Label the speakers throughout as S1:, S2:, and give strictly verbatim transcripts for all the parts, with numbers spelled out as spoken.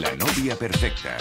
S1: La novia perfecta.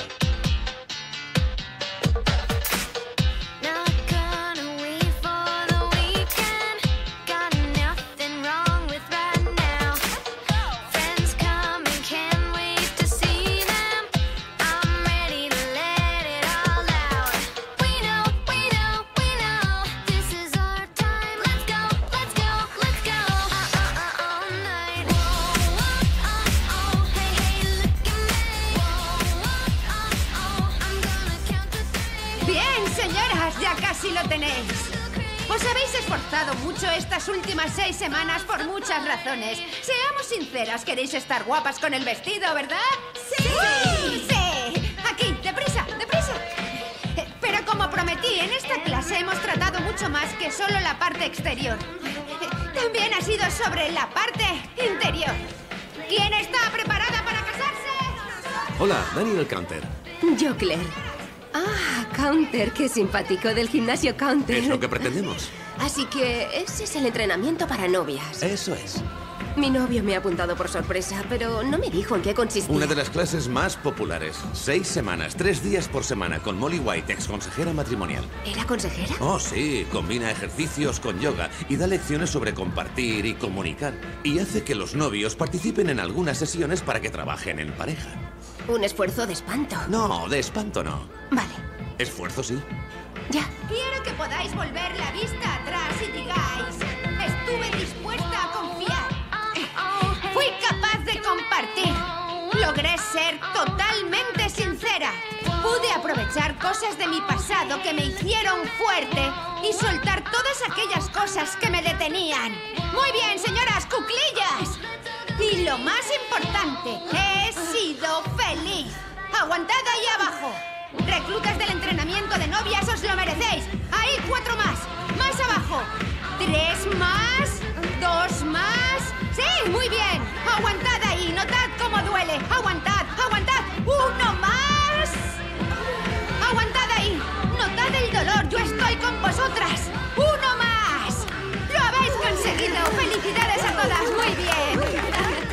S2: Casi lo tenéis. Os habéis esforzado mucho estas últimas seis semanas por muchas razones. Seamos sinceras, queréis estar guapas con el vestido, ¿verdad? ¡Sí! ¡Sí! ¡Sí! Aquí, deprisa, deprisa. Pero como prometí, en esta clase hemos tratado mucho más que solo la parte exterior. También ha sido sobre la parte interior. ¿Quién está preparada para casarse?
S3: Hola, Daniel Counter.
S4: Yo, Claire. Ah, Counter, qué simpático, del gimnasio Counter.
S3: Es lo que pretendemos.
S4: Así que ese es el entrenamiento para novias.
S3: Eso es.
S4: Mi novio me ha apuntado por sorpresa, pero no me dijo en qué consistía.
S3: Una de las clases más populares. Seis semanas, tres días por semana, con Molly White, ex consejera matrimonial.
S4: ¿Era consejera?
S3: Oh, sí. Combina ejercicios con yoga y da lecciones sobre compartir y comunicar. Y hace que los novios participen en algunas sesiones para que trabajen en pareja.
S4: Un esfuerzo de espanto.
S3: No, de espanto no.
S4: Vale.
S3: Esfuerzo sí.
S4: Ya.
S2: Quiero que podáis volver la vista atrás y digáis: estuve dispuesta a confiar. Fui capaz de compartir. Logré ser totalmente sincera. Pude aprovechar cosas de mi pasado que me hicieron fuerte y soltar todas aquellas cosas que me detenían. Muy bien, señoras cuclillas. Y lo más importante, he sido feliz. Aguantad ahí abajo. Reclutas del entrenamiento de novias, os lo merecéis. Ahí cuatro más. Más abajo. Tres más. Dos más. Sí, muy bien. Aguantad ahí. Notad cómo duele. Aguantad, aguantad. Uno más. Aguantad ahí. Notad el dolor. Yo estoy con vosotras. Uno más. Lo habéis conseguido. Felicidades a todas. Muy bien.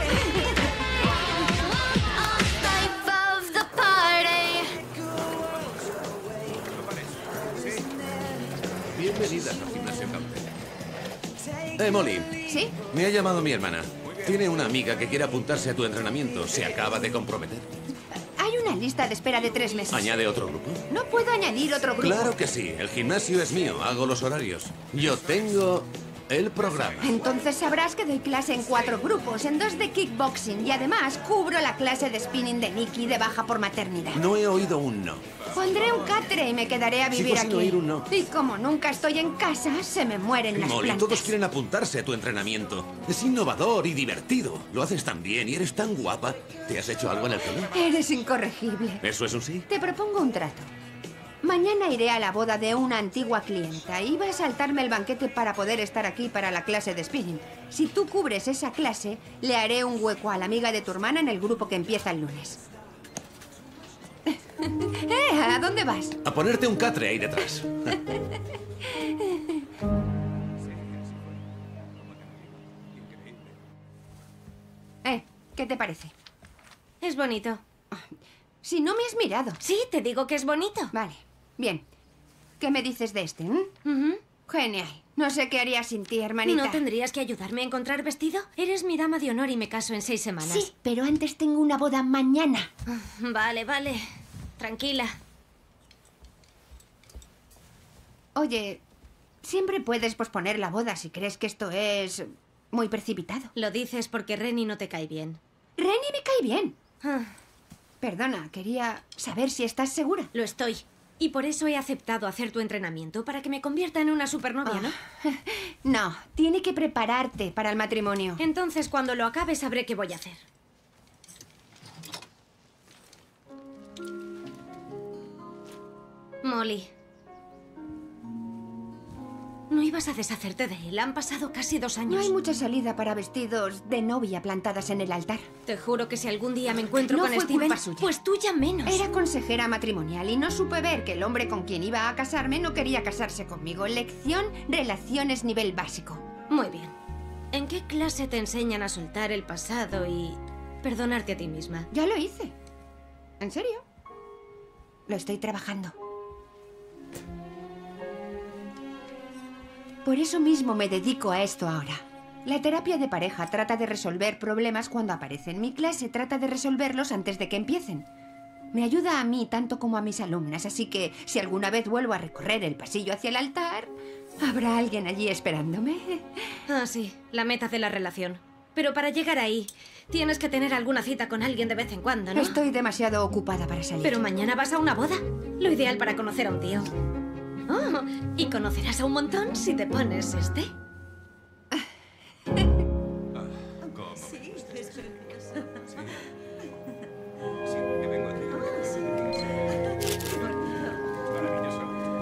S3: Bienvenidas al gimnasio Counter. Eh, Molly.
S2: ¿Sí?
S3: Me ha llamado mi hermana. Tiene una amiga que quiere apuntarse a tu entrenamiento. Se acaba de comprometer.
S2: Hay una lista de espera de tres meses.
S3: ¿Añade otro grupo?
S2: No puedo añadir otro grupo.
S3: Claro que sí. El gimnasio es mío. Hago los horarios. Yo tengo el programa.
S2: Entonces sabrás que doy clase en cuatro grupos, en dos de kickboxing y además cubro la clase de spinning de Nikki de baja por maternidad.
S3: No he oído un no.
S2: Pondré un catre y me quedaré a vivir
S3: Sigo
S2: aquí.
S3: sin oír un no.
S2: Y como nunca estoy en casa, se me mueren las
S3: Molly,
S2: plantas.
S3: todos quieren apuntarse a tu entrenamiento. Es innovador y divertido. Lo haces tan bien y eres tan guapa. ¿Te has hecho algo en el pelo?
S2: Eres incorregible.
S3: ¿Eso es un sí?
S2: Te propongo un trato. Mañana iré a la boda de una antigua clienta. Iba a saltarme el banquete para poder estar aquí para la clase de spinning. Si tú cubres esa clase, le haré un hueco a la amiga de tu hermana en el grupo que empieza el lunes. ¿Eh? ¿A dónde vas?
S3: A ponerte un catre ahí detrás.
S2: ¿Eh? ¿Qué te parece?
S5: Es bonito.
S2: Si no me has mirado.
S5: Sí, te digo que es bonito.
S2: Vale, bien. ¿Qué me dices de este? ¿Mm?
S5: Uh-huh.
S2: Genial. No sé qué haría sin ti, hermanita.
S5: ¿No tendrías que ayudarme a encontrar vestido? Eres mi dama de honor y me caso en seis semanas.
S2: Sí, pero antes tengo una boda mañana.
S5: Vale, vale. Tranquila.
S2: Oye, siempre puedes posponer la boda si crees que esto es muy precipitado.
S5: Lo dices porque Renny no te cae bien.
S2: Renny me cae bien.
S5: Ah,
S2: Perdona, quería saber si estás segura.
S5: lo estoy. Y por eso he aceptado hacer tu entrenamiento, para que me convierta en una supernovia, ¿no?
S2: No, tiene que prepararte para el matrimonio.
S5: Entonces, cuando lo acabe, sabré qué voy a hacer. Molly. No ibas a deshacerte de él. Han pasado casi dos años.
S2: No hay mucha salida para vestidos de novia plantadas en el altar.
S5: Te juro que si algún día me encuentro
S2: No
S5: con
S2: fue
S5: Steven,
S2: culpa suya.
S5: pues tuya menos.
S2: Era consejera matrimonial y no supe ver que el hombre con quien iba a casarme no quería casarse conmigo. Lección, relaciones nivel básico.
S5: Muy bien. ¿En qué clase te enseñan a soltar el pasado y perdonarte a ti misma?
S2: Ya lo hice. ¿En serio? Lo estoy trabajando. Por eso mismo me dedico a esto ahora. La terapia de pareja trata de resolver problemas cuando aparecen. Mi clase trata de resolverlos antes de que empiecen. Me ayuda a mí tanto como a mis alumnas, así que si alguna vez vuelvo a recorrer el pasillo hacia el altar, habrá alguien allí esperándome.
S5: Ah, sí, la meta de la relación. Pero para llegar ahí, tienes que tener alguna cita con alguien de vez en cuando, ¿no?
S2: Estoy demasiado ocupada para salir.
S5: Pero mañana vas a una boda. Lo ideal para conocer a un tío. Oh, y conocerás a un montón si te pones este.
S1: ¿Cómo? Sí, es precioso. Sí, que vengo aquí. Maravilloso.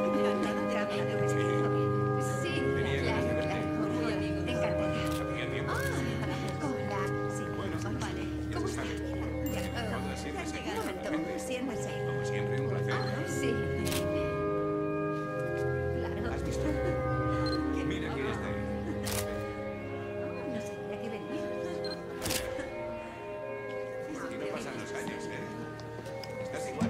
S2: Sí, claro, claro. Muy amigo. Encantada.
S1: ¿Hacía tiempo?
S2: Hola. Sí.
S1: Bueno,
S2: Vale. ¿Cómo está?
S1: Hola, siéntese.
S2: Un momento. Siéntase.
S1: Como siempre, un placer.
S2: Sí. Claro.
S1: ¿Has visto? Mira quién está ahí.
S2: No sabía que venía.
S1: Y no pasan los años, ¿eh? Estás igual.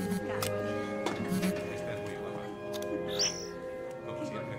S1: Estás muy guapa. Como siempre.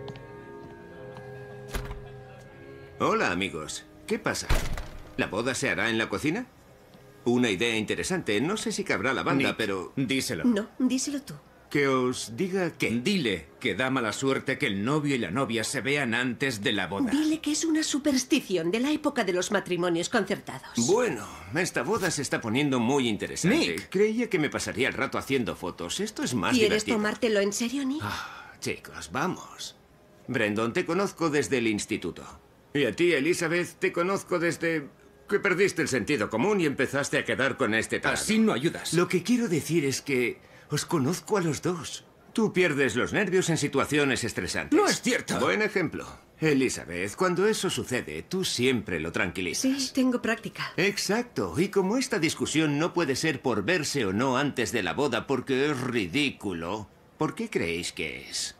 S6: Hola, amigos. ¿Qué pasa? ¿La boda se hará en la cocina? Una idea interesante. No sé si cabrá la banda,
S7: Nick,
S6: pero...
S7: díselo.
S8: No, díselo tú.
S6: Que os diga que...
S7: Dile que da mala suerte que el novio y la novia se vean antes de la boda.
S8: Dile que es una superstición de la época de los matrimonios concertados.
S6: Bueno, esta boda se está poniendo muy interesante.
S7: Nick.
S6: Creía que me pasaría el rato haciendo fotos. Esto es más
S8: ¿Quieres
S6: divertido.
S8: tomártelo en serio, Nick?
S6: Ah, chicos, vamos. Brendon, te conozco desde el instituto. Y a ti, Elizabeth, te conozco desde... que perdiste el sentido común y empezaste a quedar con este tarado.
S7: Así no ayudas.
S6: Lo que quiero decir es que os conozco a los dos. Tú pierdes los nervios en situaciones estresantes.
S7: No es cierto.
S6: Buen ejemplo. Elizabeth, cuando eso sucede, tú siempre lo tranquilizas.
S8: Sí, tengo práctica.
S6: Exacto. Y como esta discusión no puede ser por verse o no antes de la boda porque es ridículo, ¿por qué creéis que es?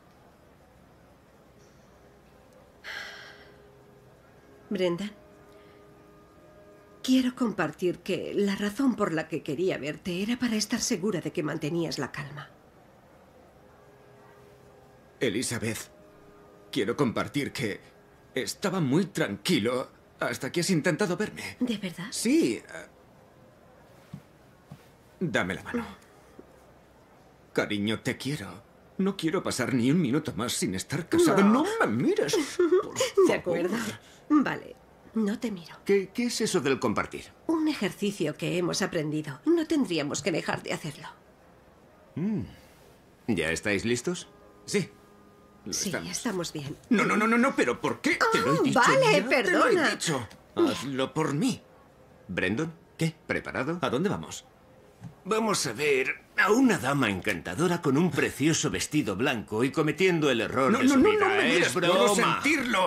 S8: Brendan, quiero compartir que la razón por la que quería verte era para estar segura de que mantenías la calma.
S7: Elizabeth, quiero compartir que estaba muy tranquilo hasta que has intentado verme.
S8: ¿De verdad?
S7: Sí. eh, Dame la mano. Cariño, te quiero. No quiero pasar ni un minuto más sin estar casado.
S8: No.
S7: No, me mires. Por
S8: De
S7: favor.
S8: acuerdo. Vale, no te miro.
S6: ¿Qué, qué es eso del compartir?
S8: Un ejercicio que hemos aprendido. No tendríamos que dejar de hacerlo.
S6: ¿Ya estáis listos?
S7: Sí. Lo
S8: Sí,
S7: estamos.
S8: estamos bien.
S7: No, no, no, no, no, pero ¿por qué? Te lo he
S8: Ah,
S7: dicho.
S8: vale,
S7: ya Te lo
S8: perdona.
S7: he dicho. Hazlo por mí.
S6: ¿Brendon?
S7: ¿Qué?
S6: ¿Preparado?
S7: ¿A dónde vamos?
S6: Vamos a ver a una dama encantadora con un precioso vestido blanco y cometiendo el error
S7: No,
S6: de
S7: no,
S6: su
S7: no,
S6: vida.
S7: no me
S6: es
S7: mires,
S6: broma.
S7: puedo sentirlo.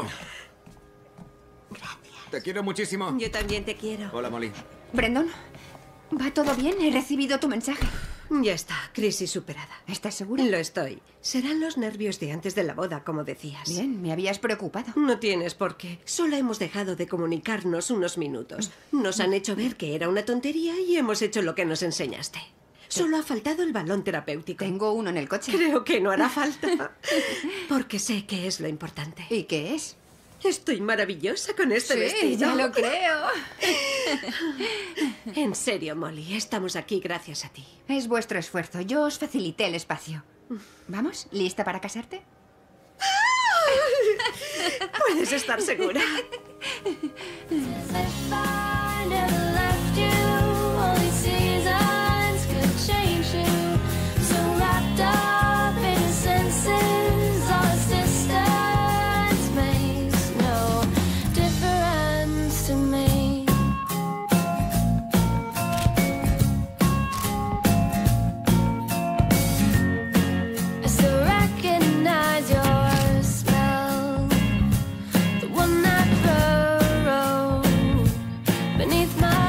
S7: Te quiero muchísimo.
S8: Yo también te quiero.
S7: Hola, Molly.
S2: Brendon, ¿va todo bien? He recibido tu mensaje.
S8: Ya está, crisis superada.
S2: ¿Estás segura?
S8: Lo estoy. Serán los nervios de antes de la boda, como decías.
S2: Bien, me habías preocupado.
S8: No tienes por qué. Solo hemos dejado de comunicarnos unos minutos. Nos han hecho ver que era una tontería y hemos hecho lo que nos enseñaste. Solo ha faltado el balón terapéutico.
S2: Tengo uno en el coche.
S8: Creo que no hará falta. Porque sé que es lo importante.
S2: ¿Y qué es?
S8: Estoy maravillosa con este
S2: Sí,
S8: vestido.
S2: ya lo creo.
S8: En serio, Molly, estamos aquí gracias a ti.
S2: Es vuestro esfuerzo. Yo os facilité el espacio. ¿Vamos? ¿Lista para casarte?
S8: Puedes estar segura.
S9: Beneath my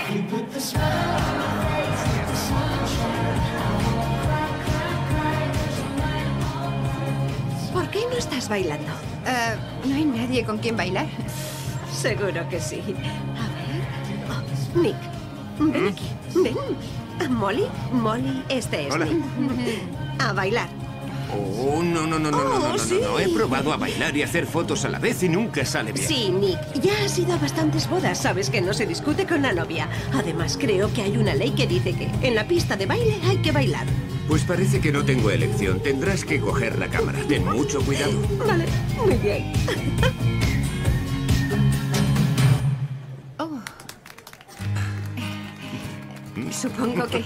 S8: ¿Por qué no estás bailando?
S2: Eh, ¿No hay nadie con quien bailar?
S8: Seguro que sí. A ver. Oh, Nick, ven aquí. Ven. Ah, Molly, Molly, este es
S6: Hola.
S8: Nick. A bailar.
S6: Oh, no, no, no, no, no, no, no, no,
S8: sí.
S6: no. He probado a bailar y hacer fotos a la vez y nunca sale bien.
S8: Sí, Nick, ya has ido a bastantes bodas. Sabes que no se discute con la novia. Además, creo que hay una ley que dice que en la pista de baile hay que bailar.
S6: Pues parece que no tengo elección. Tendrás que coger la cámara. Ten mucho cuidado.
S8: Vale, muy bien.
S2: Oh. Supongo que...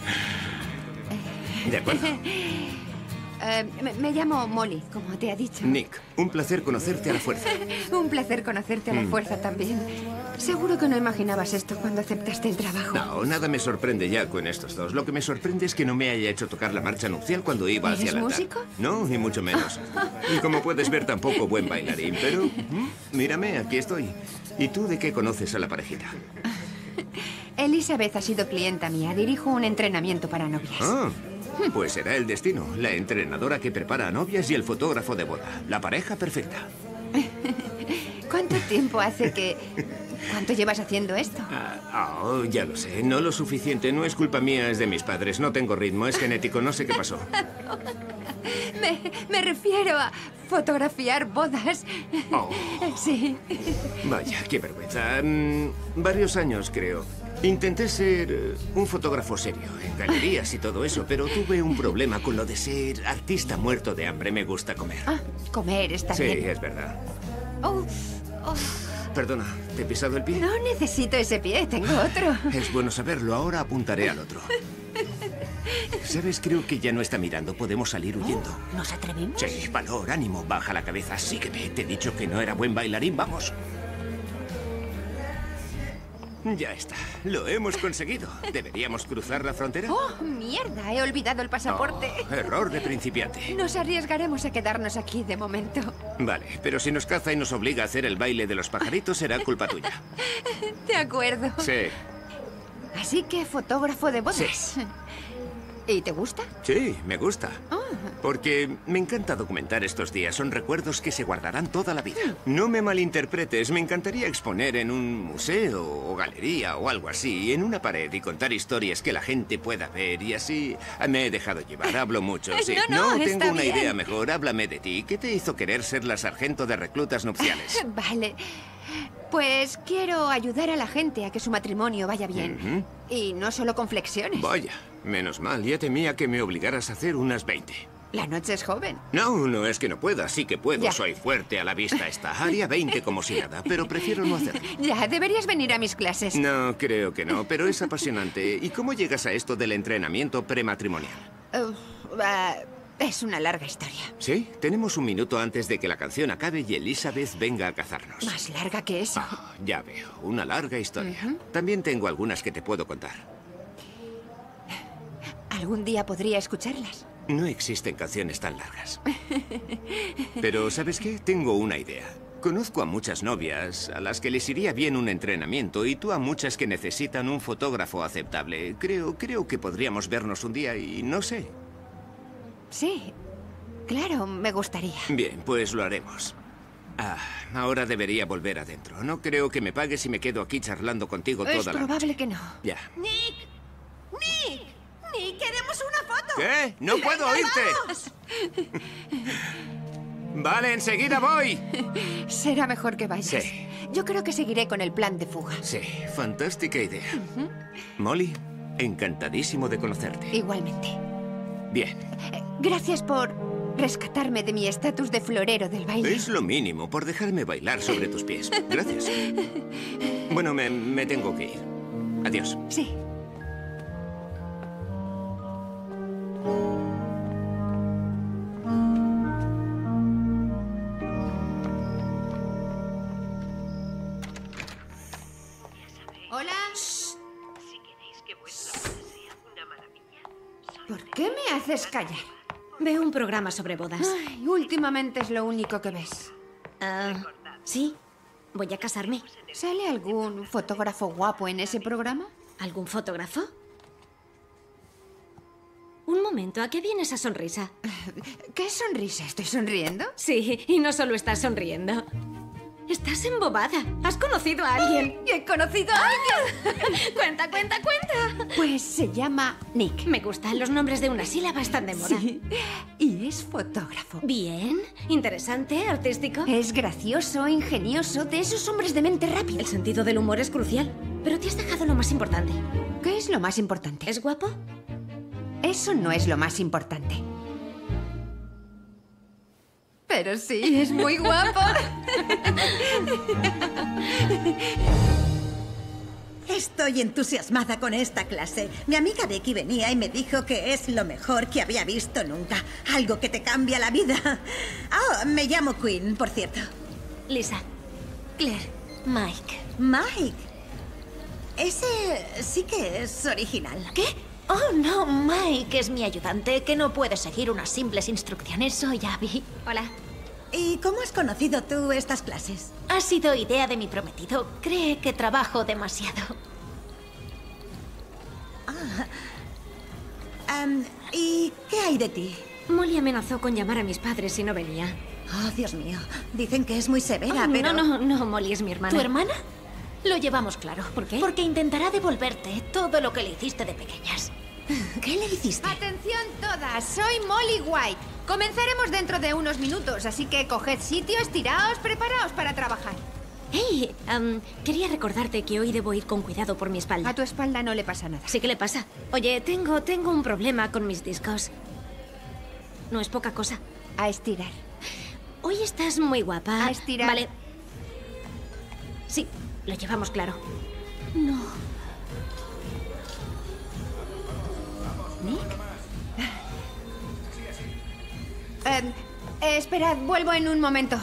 S6: De acuerdo.
S2: Eh, me, me llamo Molly, como te ha dicho.
S6: Nick, un placer conocerte a la fuerza.
S2: Un placer conocerte a la fuerza también. Seguro que no imaginabas esto cuando aceptaste el trabajo.
S6: No, nada me sorprende ya con estos dos. Lo que me sorprende es que no me haya hecho tocar la marcha nupcial cuando iba hacia
S2: ¿Eres
S6: el altar.
S2: músico?
S6: No, ni mucho menos. Y como puedes ver, tampoco buen bailarín, pero... ¿Mm? Mírame, aquí estoy. ¿Y tú de qué conoces a la parejita?
S2: Elizabeth ha sido clienta mía. Dirijo un entrenamiento para novias.
S6: Ah, pues será el destino. La entrenadora que prepara a novias y el fotógrafo de boda. La pareja perfecta.
S2: ¿Cuánto tiempo hace que... ¿Cuánto llevas haciendo esto?
S6: Ah, oh, ya lo sé. No lo suficiente. No es culpa mía, es de mis padres. No tengo ritmo, es genético. No sé qué pasó.
S2: Me, me refiero a fotografiar bodas.
S6: Oh.
S2: Sí.
S6: Vaya, qué vergüenza. Mm, varios años, creo. Intenté ser eh, un fotógrafo serio, en galerías y todo eso, pero tuve un problema con lo de ser artista muerto de hambre. Me gusta comer.
S2: Ah, comer está
S6: Sí,
S2: bien.
S6: es verdad.
S2: Oh, oh.
S6: Perdona, ¿te he pisado el pie?
S2: No necesito ese pie, tengo otro.
S6: Es bueno saberlo. Ahora apuntaré al otro. ¿Sabes? Creo que ya no está mirando. Podemos salir huyendo.
S2: ¿Nos atrevimos?
S6: Sí, valor, ánimo, baja la cabeza. Sígueme. Te he dicho que no era buen bailarín. Vamos. Ya está. Lo hemos conseguido. ¿Deberíamos cruzar la frontera?
S2: ¡Oh, mierda! He olvidado el pasaporte.
S6: Oh, error de principiante.
S2: Nos arriesgaremos a quedarnos aquí de momento.
S6: Vale, pero si nos caza y nos obliga a hacer el baile de los pajaritos, será culpa tuya.
S2: De acuerdo.
S6: Sí.
S2: Así que fotógrafo de bodas.
S6: Sí.
S2: ¿Y te gusta?
S6: Sí, me gusta.
S2: Ah.
S6: Porque me encanta documentar estos días. Son recuerdos que se guardarán toda la vida. No me malinterpretes. Me encantaría exponer en un museo o galería o algo así, en una pared y contar historias que la gente pueda ver. Y así me he dejado llevar. Hablo mucho, sí.
S2: No, no,
S6: tengo
S2: está
S6: una
S2: bien.
S6: idea mejor. Háblame de ti. ¿Qué te hizo querer ser la sargento de reclutas nupciales?
S2: Vale. Pues quiero ayudar a la gente a que su matrimonio vaya bien. Y no solo con flexiones.
S6: Vaya, menos mal. Ya temía que me obligaras a hacer unas veinte.
S2: La noche es joven.
S6: No, no es que no pueda. Sí que puedo.
S2: Ya.
S6: Soy fuerte, a la vista está. Haría veinte como si nada, pero prefiero no hacerlo.
S2: Ya, deberías venir a mis clases.
S6: No, creo que no, pero es apasionante. ¿Y cómo llegas a esto del entrenamiento prematrimonial?
S2: Uh, ah, es una larga historia.
S6: Sí, tenemos un minuto antes de que la canción acabe y Elizabeth venga a cazarnos.
S2: Más larga que eso.
S6: Ah, ya veo, una larga historia. También tengo algunas que te puedo contar.
S2: ¿Algún día podría escucharlas?
S6: No existen canciones tan largas. Pero, ¿sabes qué? Tengo una idea. Conozco a muchas novias a las que les iría bien un entrenamiento y tú a muchas que necesitan un fotógrafo aceptable. Creo, creo que podríamos vernos un día y no sé.
S2: Sí, claro, me gustaría.
S6: Bien, pues lo haremos. Ah, ahora debería volver adentro. No creo que me pagues si me quedo aquí charlando contigo
S2: Es
S6: toda la
S2: probable
S6: noche.
S2: que no.
S6: Ya.
S8: Nick, Nick, Nick, queremos una foto.
S6: ¿Qué? ¡No puedo oírte! Vale, enseguida voy.
S2: Será mejor que vayas.
S6: Sí.
S2: Yo creo que seguiré con el plan de fuga.
S6: Sí, fantástica idea. Molly, encantadísimo de conocerte.
S2: Igualmente.
S6: Bien.
S2: Eh, Gracias por rescatarme de mi estatus de florero del baile.
S6: Es lo mínimo por dejarme bailar sobre tus pies. Gracias. Bueno, me, me tengo que ir. Adiós.
S2: Sí. Hola. ¿Por qué me haces callar?
S5: Veo un programa sobre bodas.
S2: Ay, últimamente es lo único que ves.
S5: Ah, ¿sí? Voy a casarme.
S2: ¿Sale algún fotógrafo guapo en ese programa?
S5: ¿Algún fotógrafo? Un momento, ¿a qué viene esa sonrisa?
S2: ¿Qué sonrisa? ¿Estoy sonriendo?
S5: Sí, y no solo estás sonriendo. Estás embobada. ¿Has conocido a alguien?
S2: ¡Yo he conocido a alguien!
S5: Cuenta, cuenta, cuenta.
S2: Pues se llama Nick.
S5: Me gustan los nombres de una sílaba, están de moda.
S2: Sí, y es fotógrafo.
S5: Bien, interesante, artístico.
S2: Es gracioso, ingenioso, de esos hombres de mente rápida.
S5: El sentido del humor es crucial. Pero te has dejado lo más importante.
S2: ¿Qué es lo más importante?
S5: ¿Es guapo?
S2: Eso no es lo más importante. Pero sí, es muy guapo.
S9: Estoy entusiasmada con esta clase. Mi amiga Becky venía y me dijo que es lo mejor que había visto nunca. Algo que te cambia la vida. Ah, me llamo Quinn, por cierto.
S5: Lisa.
S9: Claire.
S5: Mike.
S9: Mike. Ese sí que es original.
S10: ¿Qué? Oh, no, Mike es mi ayudante, que no puede seguir unas simples instrucciones. Soy Abby.
S5: Hola.
S9: ¿Y cómo has conocido tú estas clases?
S10: Ha sido idea de mi prometido. Cree que trabajo demasiado.
S9: Ah. Um, ¿Y qué hay de ti?
S5: Molly amenazó con llamar a mis padres si no venía.
S9: Oh, Dios mío. Dicen que es muy severa,
S5: Oh,
S9: pero...
S5: No, no, no, Molly es mi hermana.
S10: ¿Tu hermana? Lo llevamos claro.
S5: ¿Por qué?
S10: Porque intentará devolverte todo lo que le hiciste de pequeñas.
S9: ¿Qué le hiciste?
S2: Atención todas, soy Molly White. Comenzaremos dentro de unos minutos, así que coged sitio, estiraos, preparaos para trabajar.
S5: Hey, um, quería recordarte que hoy debo ir con cuidado por mi espalda.
S2: A tu espalda no le pasa nada.
S5: Sí que le pasa. Oye, tengo, tengo un problema con mis discos. No es poca cosa.
S2: A estirar.
S5: Hoy estás muy guapa.
S2: A estirar.
S5: Vale. Sí, lo llevamos claro.
S2: No. ¿Nick? Eh, eh, esperad, vuelvo en un momento.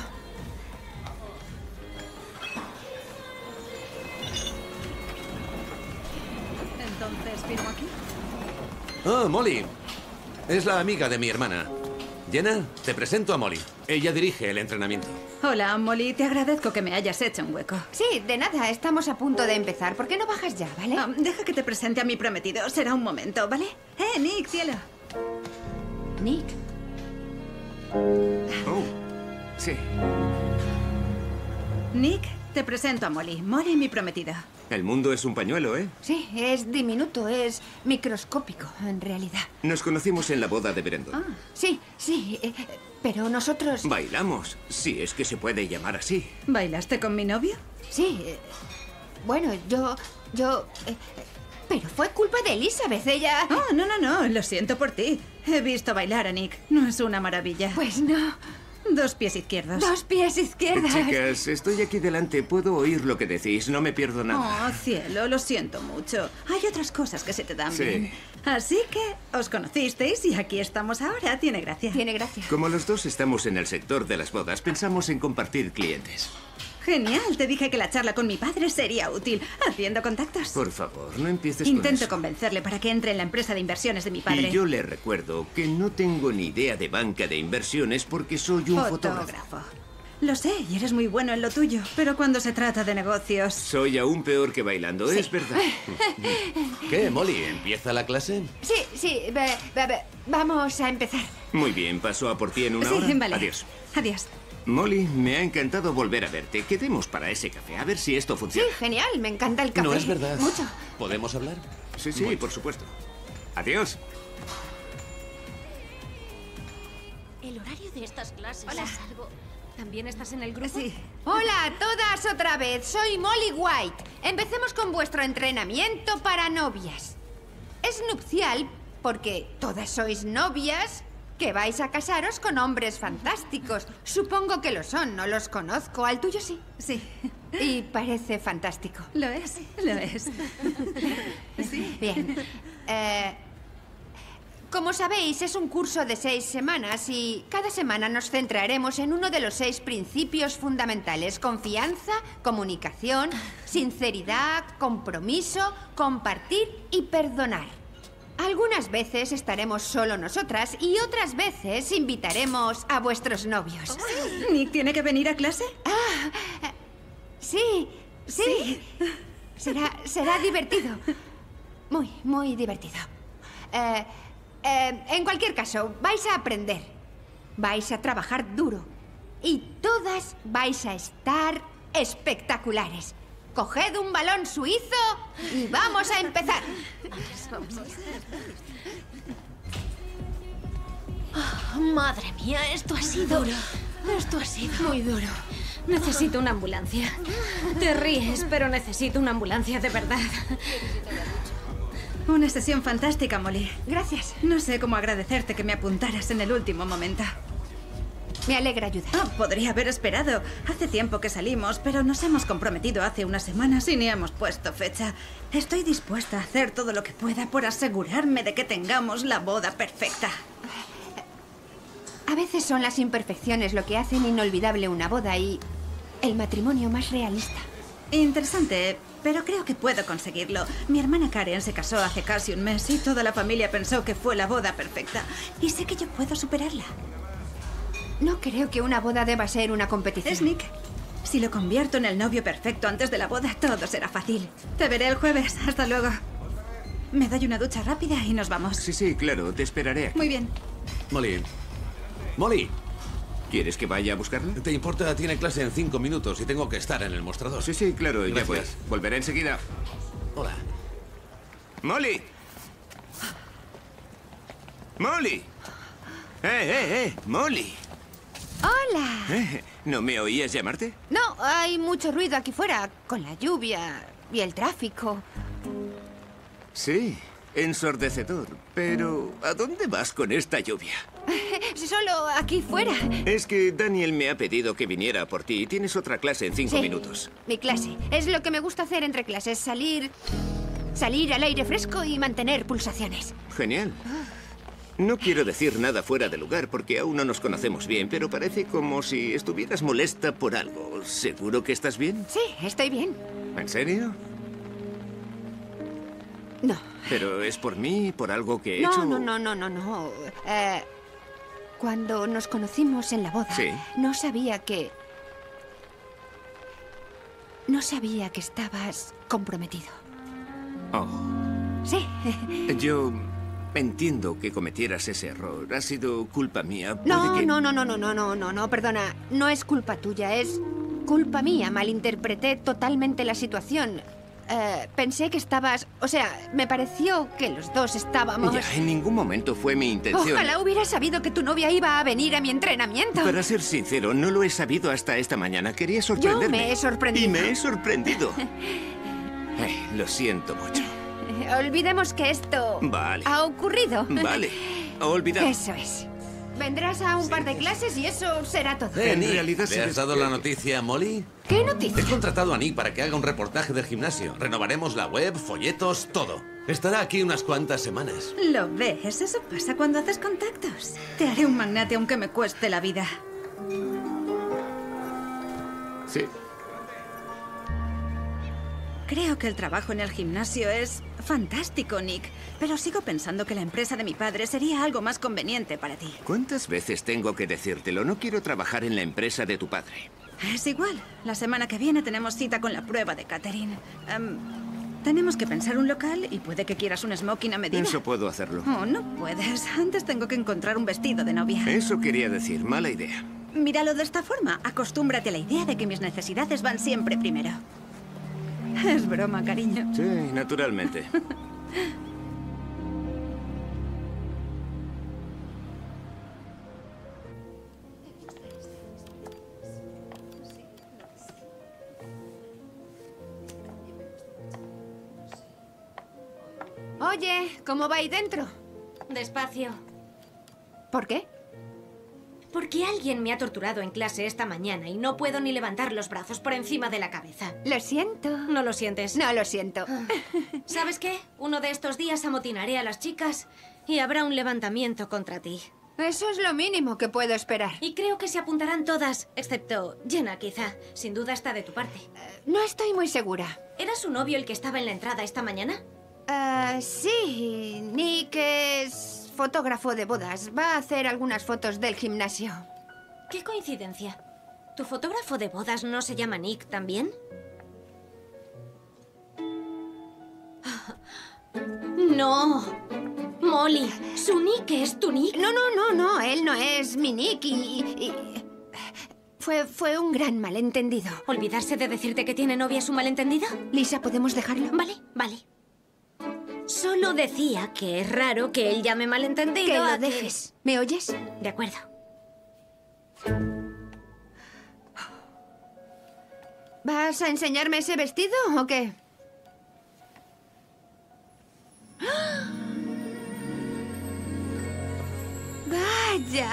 S9: Entonces, ¿firmo aquí?
S3: Oh, Molly. Es la amiga de mi hermana. Jenna, te presento a Molly. Ella dirige el entrenamiento.
S11: Hola, Molly. Te agradezco que me hayas hecho un hueco.
S2: Sí, de nada. Estamos a punto de empezar. ¿Por qué no bajas ya, vale?
S11: Ah, deja que te presente a mi prometido. Será un momento, ¿vale? Eh, Nick, cielo.
S2: Nick.
S6: Oh, sí.
S11: Nick, te presento a Molly. Molly, mi prometida.
S6: El mundo es un pañuelo, ¿eh?
S2: Sí, es diminuto, es microscópico, en realidad.
S6: Nos conocimos en la boda de Brendon.
S11: Ah.
S2: Sí, sí, eh, pero nosotros...
S6: Bailamos, si es que se puede llamar así.
S11: ¿Bailaste con mi novio?
S2: Sí, eh, bueno, yo... yo... eh, pero fue culpa de Elizabeth, ella...
S11: Oh, no, no, no. Lo siento por ti. He visto bailar a Nick. No es una maravilla.
S2: Pues no.
S11: Dos pies izquierdos.
S2: Dos pies izquierdas.
S6: Chicas, estoy aquí delante. Puedo oír lo que decís. No me pierdo nada.
S11: Oh, cielo, lo siento mucho. Hay otras cosas que se te dan
S6: Sí.
S11: bien. Así que os conocisteis y aquí estamos ahora. Tiene gracia.
S2: Tiene gracia.
S6: Como los dos estamos en el sector de las bodas, pensamos en compartir clientes.
S11: Genial. Te dije que la charla con mi padre sería útil. Haciendo contactos.
S6: Por favor, no empieces
S11: Intento
S6: con eso.
S11: convencerle para que entre en la empresa de inversiones de mi padre.
S6: Y yo le recuerdo que no tengo ni idea de banca de inversiones porque soy un fotógrafo.
S11: Fotógrafo. Lo sé, y eres muy bueno en lo tuyo. Pero cuando se trata de negocios...
S6: Soy aún peor que bailando,
S11: Sí.
S6: es verdad.
S3: ¿Qué, Molly? ¿Empieza la clase?
S2: Sí, sí, ve- ve- ve- vamos a empezar.
S6: Muy bien, paso a por ti en una
S11: Sí,
S6: hora.
S11: vale.
S6: Adiós.
S11: Adiós.
S6: Molly, me ha encantado volver a verte. Quedemos para ese café, a ver si esto
S2: Sí,
S6: funciona.
S2: genial, me encanta el café.
S3: No es verdad.
S2: Mucho.
S3: ¿Podemos hablar?
S6: Sí, sí, por supuesto. Adiós.
S10: El horario de estas clases
S5: Hola.
S10: es algo...
S5: ¿También estás en el grupo?
S11: Sí.
S2: Hola a todas otra vez, soy Molly White. Empecemos con vuestro entrenamiento para novias. Es nupcial porque todas sois novias que vais a casaros con hombres fantásticos. Supongo que lo son, no los conozco. Al tuyo sí.
S11: Sí.
S2: Y parece fantástico.
S11: Lo es, lo es.
S2: Bien. Eh, como sabéis, es un curso de seis semanas y cada semana nos centraremos en uno de los seis principios fundamentales. Confianza, comunicación, sinceridad, compromiso, compartir y perdonar. Algunas veces estaremos solo nosotras y otras veces invitaremos a vuestros novios.
S11: ¿Nick tiene que venir a clase?
S2: Sí, sí. sí. Será, será divertido. Muy, muy divertido. Eh, eh, en cualquier caso, vais a aprender. Vais a trabajar duro. Y todas vais a estar espectaculares. Coged un balón suizo y vamos a empezar.
S10: Oh, madre mía, esto ha sido... Duro. Esto ha sido...
S5: Muy duro. Necesito una ambulancia. Te ríes, pero necesito una ambulancia de verdad.
S11: Una sesión fantástica, Molly.
S2: Gracias.
S11: No sé cómo agradecerte que me apuntaras en el último momento.
S2: Me alegra ayudar.
S11: Oh, podría haber esperado. Hace tiempo que salimos, pero nos hemos comprometido hace unas semanas y ni hemos puesto fecha. Estoy dispuesta a hacer todo lo que pueda por asegurarme de que tengamos la boda perfecta.
S2: A veces son las imperfecciones lo que hacen inolvidable una boda y el matrimonio más realista.
S11: Interesante, pero creo que puedo conseguirlo. Mi hermana Karen se casó hace casi un mes y toda la familia pensó que fue la boda perfecta. Y sé que yo puedo superarla.
S2: No creo que una boda deba ser una competición.
S11: Es Nick. Si lo convierto en el novio perfecto antes de la boda, todo será fácil. Te veré el jueves. Hasta luego. Me doy una ducha rápida y nos vamos.
S6: Sí, sí, claro. Te esperaré aquí.
S11: Muy bien.
S3: Molly. Molly.
S6: ¿Quieres que vaya a buscarla?
S3: ¿Te importa? Tiene clase en cinco minutos y tengo que estar en el mostrador.
S6: Sí, sí, claro.
S3: Gracias.
S6: Ya voy. Volveré enseguida.
S3: Hola.
S6: ¡Molly! ¡Molly! ¡Eh, eh, eh! ¡Molly!
S2: ¡Hola!
S6: ¿Eh? ¿No me oías llamarte?
S2: No, hay mucho ruido aquí fuera, con la lluvia y el tráfico.
S6: Sí, ensordecedor. Pero, ¿a dónde vas con esta lluvia?
S2: Solo aquí fuera.
S6: Es que Daniel me ha pedido que viniera por ti. Tienes otra clase en cinco
S2: Sí,
S6: minutos.
S2: Mi clase. Es lo que me gusta hacer entre clases, salir... Salir al aire fresco y mantener pulsaciones.
S6: Genial. No quiero decir nada fuera de lugar porque aún no nos conocemos bien, pero parece como si estuvieras molesta por algo. ¿Seguro que estás bien?
S2: Sí, estoy bien.
S6: ¿En serio?
S2: No.
S6: ¿Pero es por mí, por algo que he
S2: No,
S6: hecho?
S2: no, no, no, no, no. Eh, cuando nos conocimos en la boda,
S6: Sí.
S2: no sabía que... No sabía que estabas comprometido.
S6: Oh.
S2: Sí.
S6: Yo entiendo que cometieras ese error. Ha sido culpa mía. Puede
S2: No,
S6: que...
S2: no, no, no, no, no, no, no, no, perdona. No es culpa tuya, es culpa mía. Malinterpreté totalmente la situación. Eh, pensé que estabas... O sea, me pareció que los dos estábamos...
S6: Ya, en ningún momento fue mi intención.
S2: Ojalá hubiera sabido que tu novia iba a venir a mi entrenamiento.
S6: Para ser sincero, no lo he sabido hasta esta mañana. Quería
S2: Yo
S6: sorprenderme.
S2: me he sorprendido.
S6: Y me he sorprendido. Eh, lo siento mucho.
S2: Olvidemos que esto...
S6: Vale.
S2: ha ocurrido.
S6: Vale. Olvidado.
S2: Eso es. Vendrás a un par de clases y eso será todo.
S3: Eh,
S6: En
S3: Nick,
S6: realidad,
S3: ¿le
S6: sabes
S3: has dado
S6: que-
S3: la noticia a Molly?
S2: ¿Qué noticia?
S3: He contratado a Nick para que haga un reportaje del gimnasio. Renovaremos la web, folletos, todo. Estará aquí unas cuantas semanas.
S11: ¿Lo ves? Eso pasa cuando haces contactos. Te haré un magnate aunque me cueste la vida.
S6: Sí.
S11: Creo que el trabajo en el gimnasio es fantástico, Nick. Pero sigo pensando que la empresa de mi padre sería algo más conveniente para ti.
S6: ¿Cuántas veces tengo que decírtelo? No quiero trabajar en la empresa de tu padre.
S11: Es igual. La semana que viene tenemos cita con la prueba de catering. Em, tenemos que pensar un local y puede que quieras un smoking a medida.
S6: Eso puedo hacerlo.
S11: Oh, no puedes. Antes tengo que encontrar un vestido de novia.
S6: Eso quería decir. Mala idea.
S11: Míralo de esta forma. Acostúmbrate a la idea de que mis necesidades van siempre primero. Es broma, cariño.
S6: Sí, naturalmente.
S2: Oye, ¿cómo va ahí dentro?
S5: Despacio.
S2: ¿Por qué?
S5: Porque alguien me ha torturado en clase esta mañana y no puedo ni levantar los brazos por encima de la cabeza.
S2: Lo siento.
S5: ¿No lo sientes?
S2: No lo siento.
S5: ¿Sabes qué? Uno de estos días amotinaré a las chicas y habrá un levantamiento contra ti.
S2: Eso es lo mínimo que puedo esperar.
S5: Y creo que se apuntarán todas, excepto Jenna, quizá. Sin duda está de tu parte.
S2: No estoy muy segura.
S5: ¿Era su novio el que estaba en la entrada esta mañana?
S2: Ah, sí, Nick es fotógrafo de bodas. Va a hacer algunas fotos del gimnasio.
S5: Qué coincidencia. ¿Tu fotógrafo de bodas no se llama Nick también? No. Molly, su Nick es tu Nick.
S2: No, no, no, no. Él no es mi Nick y... y- Fue, fue un gran malentendido.
S5: ¿Olvidarse de decirte que tiene novia es un malentendido?
S2: Lisa, ¿podemos dejarlo?
S5: Vale, vale. Solo decía que es raro que él llame malentendido
S2: Que lo
S5: a que-
S2: dejes. ¿Me oyes?
S5: De acuerdo.
S2: ¿Vas a enseñarme ese vestido o qué? ¡Vaya!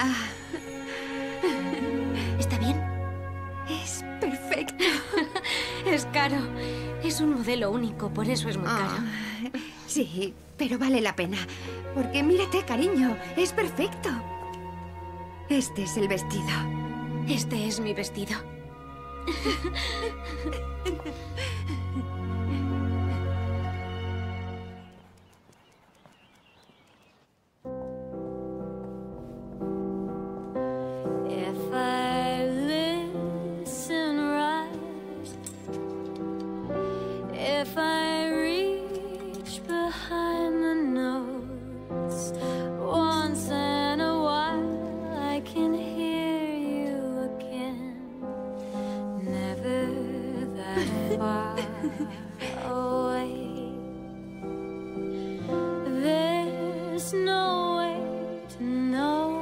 S5: ¿Está bien?
S2: Es perfecto.
S5: Es caro. Es un modelo único, por eso es muy caro.
S2: Ah, sí, pero vale la pena. Porque mírate, cariño, es perfecto. Este es el vestido.
S5: Este es mi vestido.
S12: If I listen right, if I reach behind the notes, once in a while I can hear you again. Never that far away. There's no way to know.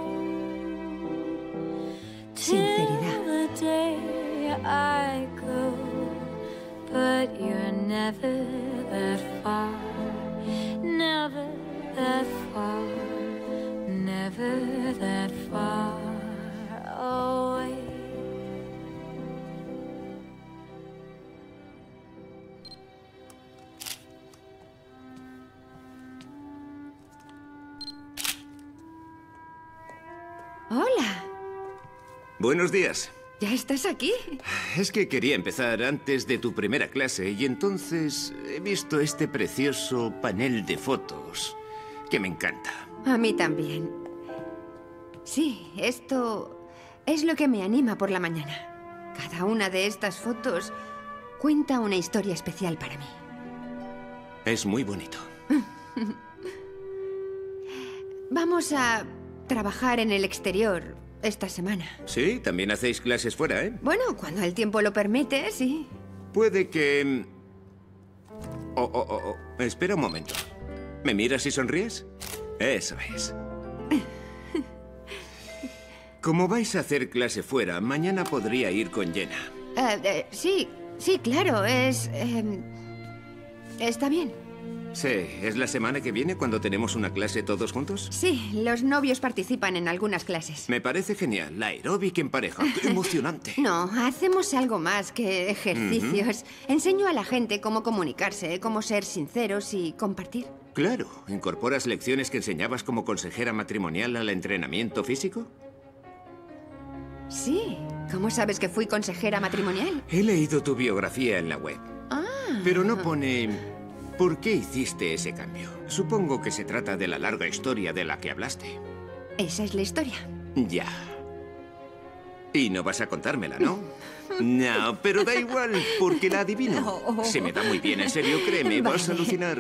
S2: Sinceridad.
S12: The day I go, but you're never that far, never that far, never that far away.
S2: Hola,
S6: Buenos días.
S2: ¿ya estás aquí?
S6: Es que quería empezar antes de tu primera clase y entonces he visto este precioso panel de fotos que me encanta.
S2: A mí también. Sí, esto es lo que me anima por la mañana. Cada una de estas fotos cuenta una historia especial para mí.
S6: Es muy bonito.
S2: Vamos a trabajar en el exterior esta semana.
S6: Sí, también hacéis clases fuera, ¿eh?
S2: Bueno, cuando el tiempo lo permite, sí.
S6: Puede que... Oh, oh, oh, oh. Espera un momento. ¿Me miras y sonríes? Eso es. Como vais a hacer clase fuera, mañana podría ir con Jenna.
S2: Eh, eh, sí, sí, claro, es... eh, está bien.
S6: Sí, ¿es la semana que viene cuando tenemos una clase todos juntos?
S2: Sí, los novios participan en algunas clases.
S6: Me parece genial. La aeróbic en pareja. ¡Qué emocionante!
S2: No, hacemos algo más que ejercicios. Enseño a la gente cómo comunicarse, cómo ser sinceros y compartir.
S6: Claro. ¿Incorporas lecciones que enseñabas como consejera matrimonial al entrenamiento físico?
S2: Sí. ¿Cómo sabes que fui consejera matrimonial?
S6: He leído tu biografía en la web.
S2: Ah.
S6: Pero no pone... ¿Por qué hiciste ese cambio? Supongo que se trata de la larga historia de la que hablaste.
S2: Esa es la historia.
S6: Ya. Y no vas a contármela, ¿no? No, pero da igual, porque la adivino. Se me da muy bien, en serio, créeme, vas a
S2: Vale.
S6: alucinar.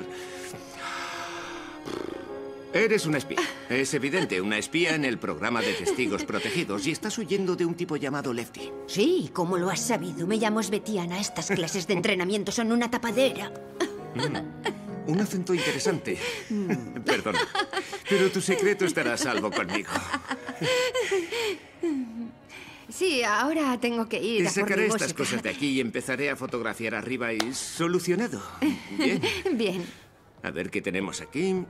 S6: Eres una espía. Es evidente, una espía en el programa de testigos protegidos y estás huyendo de un tipo llamado Lefty.
S2: Sí, ¿cómo lo has sabido? Me llamo Svetiana. Estas clases de entrenamiento son una tapadera.
S6: Mm, un acento interesante. Perdona, pero tu secreto estará a salvo conmigo.
S2: Sí, ahora tengo que ir
S6: Te
S2: a por
S6: sacaré
S2: mi
S6: estas
S2: música.
S6: cosas de aquí y empezaré a fotografiar arriba y solucionado. Bien.
S2: Bien.
S6: A ver qué tenemos aquí.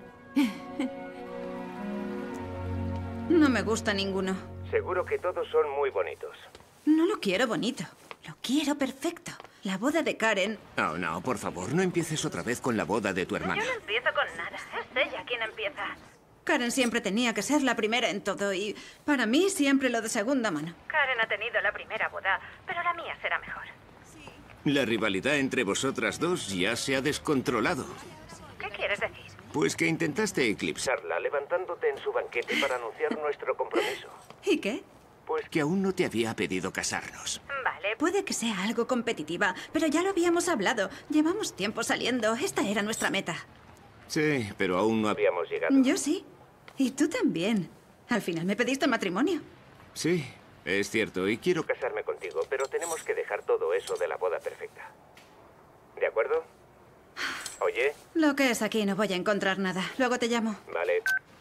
S11: No me gusta ninguno.
S6: Seguro que todos son muy bonitos.
S11: No lo quiero bonito. Lo quiero perfecto. La boda de Karen...
S6: Oh, no, por favor, no empieces otra vez con la boda de tu hermana.
S11: Yo no empiezo con nada. Es ella quien empieza. Karen siempre tenía que ser la primera en todo y para mí siempre lo de segunda mano.
S13: Karen ha tenido la primera boda, pero la mía será mejor.
S6: La rivalidad entre vosotras dos ya se ha descontrolado.
S13: ¿Qué quieres decir?
S6: Pues que intentaste eclipsarla levantándote en su banquete para anunciar nuestro compromiso.
S11: ¿Y qué?
S6: Pues que aún no te había pedido casarnos.
S11: Vale, puede que sea algo competitiva, pero ya lo habíamos hablado. Llevamos tiempo saliendo. Esta era nuestra meta.
S6: Sí, pero aún no habíamos llegado.
S11: Yo sí. Y tú también. Al final me pediste matrimonio.
S6: Sí, es cierto, y quiero casarme contigo, pero tenemos que dejar todo eso de la boda perfecta. ¿De acuerdo? Oye.
S11: Lo que es aquí no voy a encontrar nada. Luego te llamo.
S6: Vale.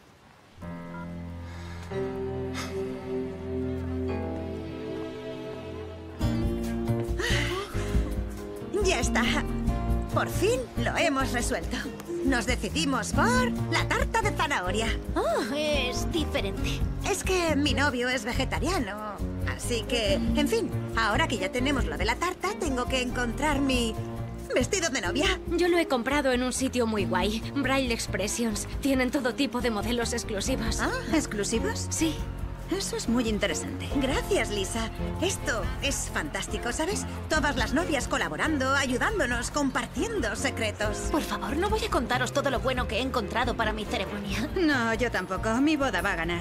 S9: Ya está. Por fin lo hemos resuelto. Nos decidimos por la tarta de zanahoria.
S10: Oh, es diferente.
S9: Es que mi novio es vegetariano. Así que, en fin, ahora que ya tenemos lo de la tarta, tengo que encontrar mi vestido de novia.
S5: Yo lo he comprado en un sitio muy guay. Braille Expressions. Tienen todo tipo de modelos exclusivos.
S11: Ah, ¿exclusivos?
S5: Sí.
S11: Eso es muy interesante.
S9: Gracias, Lisa. Esto es fantástico, ¿sabes? Todas las novias colaborando, ayudándonos, compartiendo secretos.
S10: Por favor, no voy a contaros todo lo bueno que he encontrado para mi ceremonia.
S11: No, yo tampoco. Mi boda va a ganar.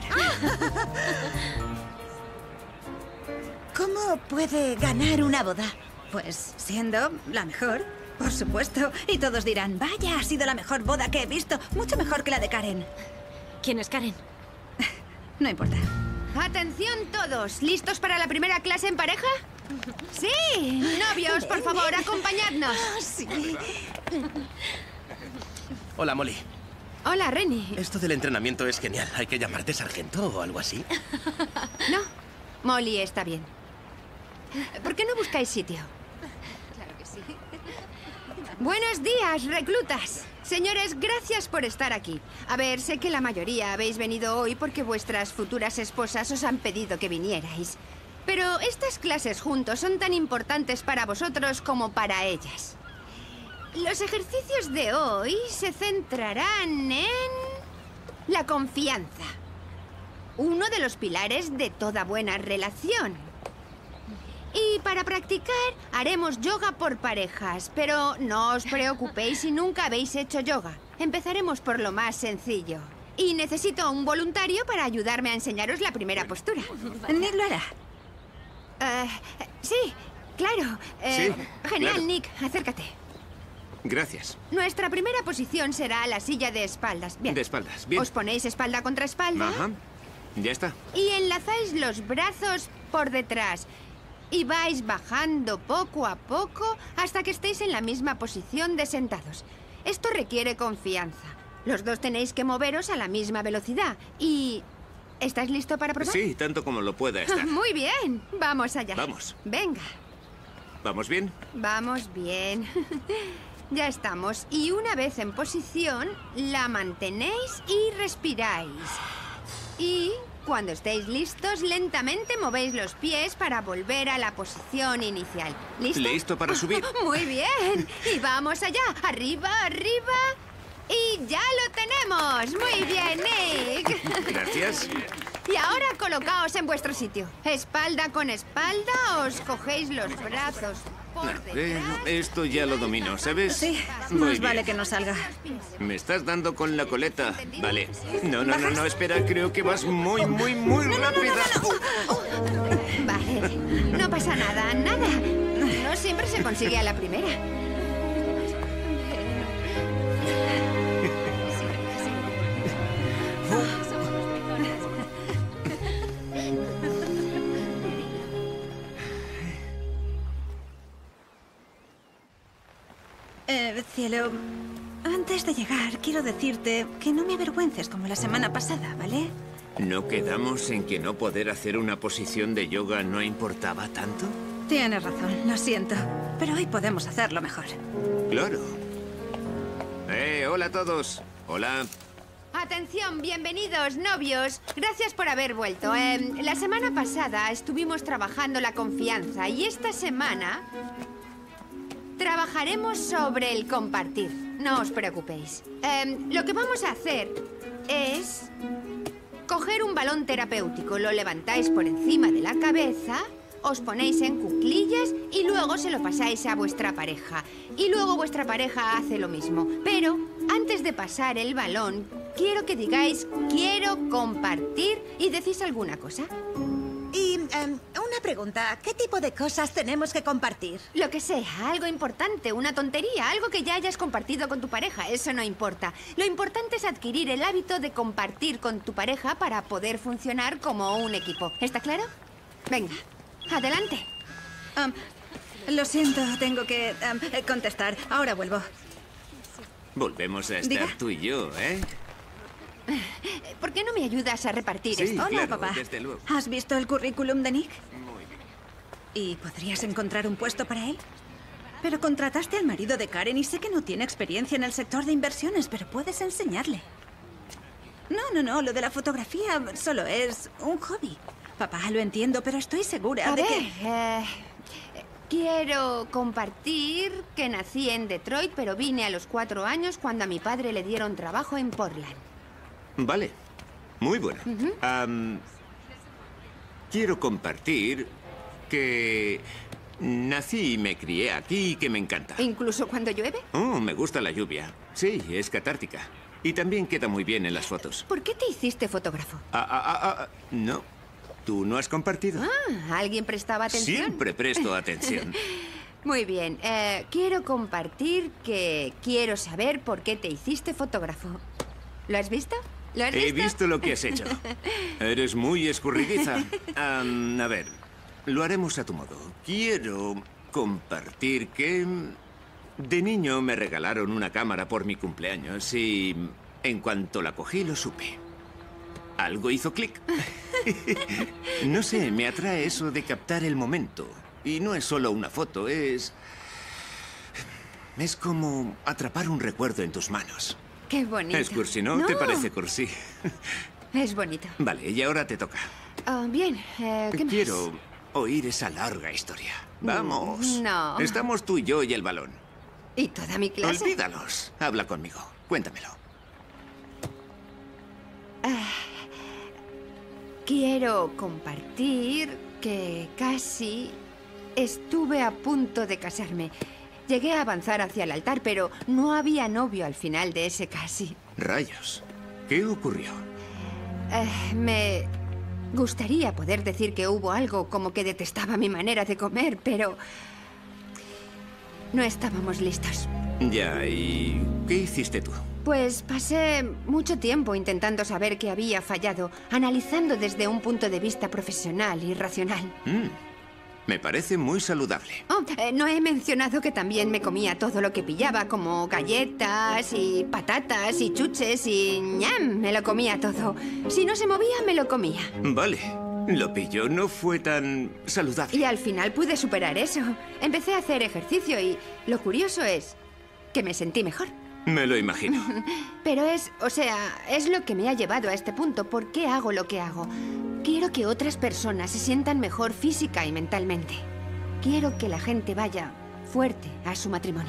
S9: ¿Cómo puede ganar una boda?
S11: Pues siendo la mejor, por supuesto. Y todos dirán, vaya, ha sido la mejor boda que he visto. Mucho mejor que la de Karen.
S5: ¿Quién es Karen?
S11: No importa.
S2: Atención todos, ¿listos para la primera clase en pareja? Sí, novios, por favor, acompañadnos.
S9: Sí.
S14: Hola, Molly.
S2: Hola, Renny.
S14: Esto del entrenamiento es genial. ¿Hay que llamarte sargento o algo así?
S2: No, Molly está bien. ¿Por qué no buscáis sitio?
S4: Claro que sí.
S2: Buenos días, reclutas. Señores, gracias por estar aquí. A ver, sé que la mayoría habéis venido hoy porque vuestras futuras esposas os han pedido que vinierais. Pero estas clases juntos son tan importantes para vosotros como para ellas. Los ejercicios de hoy se centrarán en la confianza. Uno de los pilares de toda buena relación. Y para practicar, haremos yoga por parejas. Pero no os preocupéis si nunca habéis hecho yoga. Empezaremos por lo más sencillo. Y necesito un voluntario para ayudarme a enseñaros la primera postura.
S11: Nick lo hará.
S2: Uh, sí, claro. Eh,
S6: sí,
S2: genial,
S6: claro.
S2: Nick. Acércate.
S6: Gracias.
S2: Nuestra primera posición será la silla de espaldas. Bien.
S6: De espaldas, bien.
S2: Os ponéis espalda contra espalda.
S6: Ajá. Ya está.
S2: Y enlazáis los brazos por detrás. Y vais bajando poco a poco hasta que estéis en la misma posición de sentados. Esto requiere confianza. Los dos tenéis que moveros a la misma velocidad. Y... ¿estáis listo para probar?
S6: Sí, tanto como lo pueda estar.
S2: Muy bien. Vamos allá.
S6: Vamos.
S2: Venga.
S6: ¿Vamos bien?
S2: Vamos bien. Ya estamos. Y una vez en posición, la mantenéis y respiráis. Y... cuando estéis listos, lentamente movéis los pies para volver a la posición inicial. ¿Listo?
S6: Listo para subir.
S2: Muy bien. Y vamos allá. Arriba, arriba. Y ya lo tenemos. Muy bien, Nick.
S6: Gracias.
S2: Y ahora colocaos en vuestro sitio. Espalda con espalda, os cogéis los brazos por detrás.
S6: Eh, esto ya lo domino, ¿sabes?
S11: Sí,
S6: Muy
S11: más
S6: bien.
S11: vale que no salga.
S6: Me estás dando con la coleta. Vale. No, no, no, no, espera. Creo que vas muy, muy, muy rápida.
S2: Vale. No pasa nada, nada. No siempre se consigue a la primera.
S11: Eh, cielo, antes de llegar, quiero decirte que no me avergüences como la semana pasada, ¿vale?
S6: ¿No quedamos en que no poder hacer una posición de yoga no importaba tanto?
S11: Tienes razón, lo siento. Pero hoy podemos hacerlo mejor.
S6: Claro. Eh, hola a todos. Hola.
S2: Atención, bienvenidos, novios. Gracias por haber vuelto. Eh, la semana pasada estuvimos trabajando la confianza y esta semana trabajaremos sobre el compartir. No os preocupéis. Eh, lo que vamos a hacer es coger un balón terapéutico, lo levantáis por encima de la cabeza, os ponéis en cuclillas y luego se lo pasáis a vuestra pareja. Y luego vuestra pareja hace lo mismo. Pero antes de pasar el balón, quiero que digáis quiero compartir y decís alguna cosa.
S9: Y em, una pregunta. ¿Qué tipo de cosas tenemos que compartir?
S2: Lo que sea, algo importante, una tontería, algo que ya hayas compartido con tu pareja, eso no importa. Lo importante es adquirir el hábito de compartir con tu pareja para poder funcionar como un equipo. ¿Está claro? Venga, adelante.
S11: Um, lo siento, tengo que um, contestar. Ahora vuelvo.
S6: Volvemos a estar
S11: Diga.
S6: tú y yo, ¿eh?
S2: ¿Por qué no me ayudas a repartir
S6: Sí,
S2: esto?
S11: Hola,
S6: claro,
S11: papá.
S6: desde luego.
S11: ¿Has visto el currículum de Nick?
S6: Muy bien.
S11: ¿Y podrías encontrar un puesto para él? Pero contrataste al marido de Karen y sé que no tiene experiencia en el sector de inversiones, pero puedes enseñarle. No, no, no, lo de la fotografía solo es un hobby. Papá, lo entiendo, pero estoy segura
S2: A
S11: de
S2: ver,
S11: que...
S2: eh, quiero compartir que nací en Detroit, pero vine a los cuatro años cuando a mi padre le dieron trabajo en Portland.
S6: Vale, muy bueno. Am, quiero compartir que nací y me crié aquí y que me encanta.
S2: ¿Incluso cuando llueve?
S6: Oh, me gusta la lluvia. Sí, es catártica. Y también queda muy bien en las fotos.
S2: ¿Por qué te hiciste fotógrafo?
S6: Ah, ah, ah, ah, no, tú no has compartido.
S2: Ah, ¿alguien prestaba atención?
S6: Siempre presto atención.
S2: Muy bien, eh, quiero compartir que quiero saber por qué te hiciste fotógrafo. ¿Lo has visto? ¿Lo has
S6: He
S2: visto?
S6: visto lo que has hecho. Eres muy escurridiza. Am, a ver, lo haremos a tu modo. Quiero compartir que de niño me regalaron una cámara por mi cumpleaños y en cuanto la cogí lo supe. Algo hizo clic. No sé, me atrae eso de captar el momento. Y no es solo una foto, es... Es como atrapar un recuerdo en tus manos.
S2: Qué bonito.
S6: Es cursi, ¿no? ¿Te parece cursi?
S2: Es bonito.
S6: Vale, y ahora te toca.
S2: Ah, bien, eh, ¿qué más?
S6: Quiero oír esa larga historia. Vamos.
S2: No.
S6: Estamos tú y yo y el balón.
S2: ¿Y toda mi clase?
S6: Olvídalos. Habla conmigo. Cuéntamelo.
S2: Ah, quiero compartir que casi estuve a punto de casarme. Llegué a avanzar hacia el altar, pero no había novio al final de ese casi.
S6: Rayos. ¿Qué ocurrió?
S2: Eh, me gustaría poder decir que hubo algo como que detestaba mi manera de comer, pero no estábamos listos.
S6: Ya, ¿y qué hiciste tú?
S2: Pues pasé mucho tiempo intentando saber qué había fallado, analizando desde un punto de vista profesional y racional.
S6: Mm, me parece muy saludable.
S2: Oh, eh, no he mencionado que también me comía todo lo que pillaba, como galletas y patatas y chuches y ñam, me lo comía todo. Si no se movía, me lo comía.
S6: Vale. Lo pillo. No fue tan saludable.
S2: Y al final pude superar eso. Empecé a hacer ejercicio y lo curioso es que me sentí mejor.
S6: Me lo imagino.
S2: Pero es, o sea, es lo que me ha llevado a este punto. ¿Por qué hago lo que hago? Quiero que otras personas se sientan mejor física y mentalmente. Quiero que la gente vaya fuerte a su matrimonio.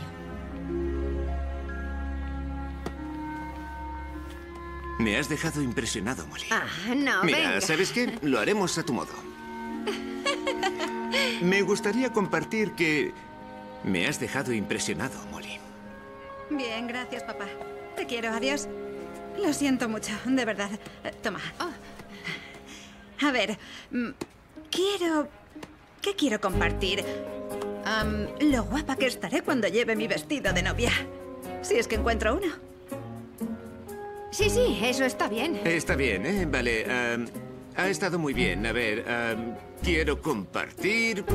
S6: Me has dejado impresionado, Molly.
S2: Ah, no,
S6: Mira,
S2: venga.
S6: ¿sabes qué? Lo haremos a tu modo. Me gustaría compartir que me has dejado impresionado, Molly.
S11: Bien, gracias, papá. Te quiero, adiós. Lo siento mucho, de verdad. Eh, Toma. A ver, mm, quiero... ¿Qué quiero compartir? Am, lo guapa que estaré cuando lleve mi vestido de novia. Si es que encuentro uno.
S2: Sí, sí, eso está bien.
S6: Está bien, ¿eh? Vale. am, ha estado muy bien. A ver, am, quiero compartir...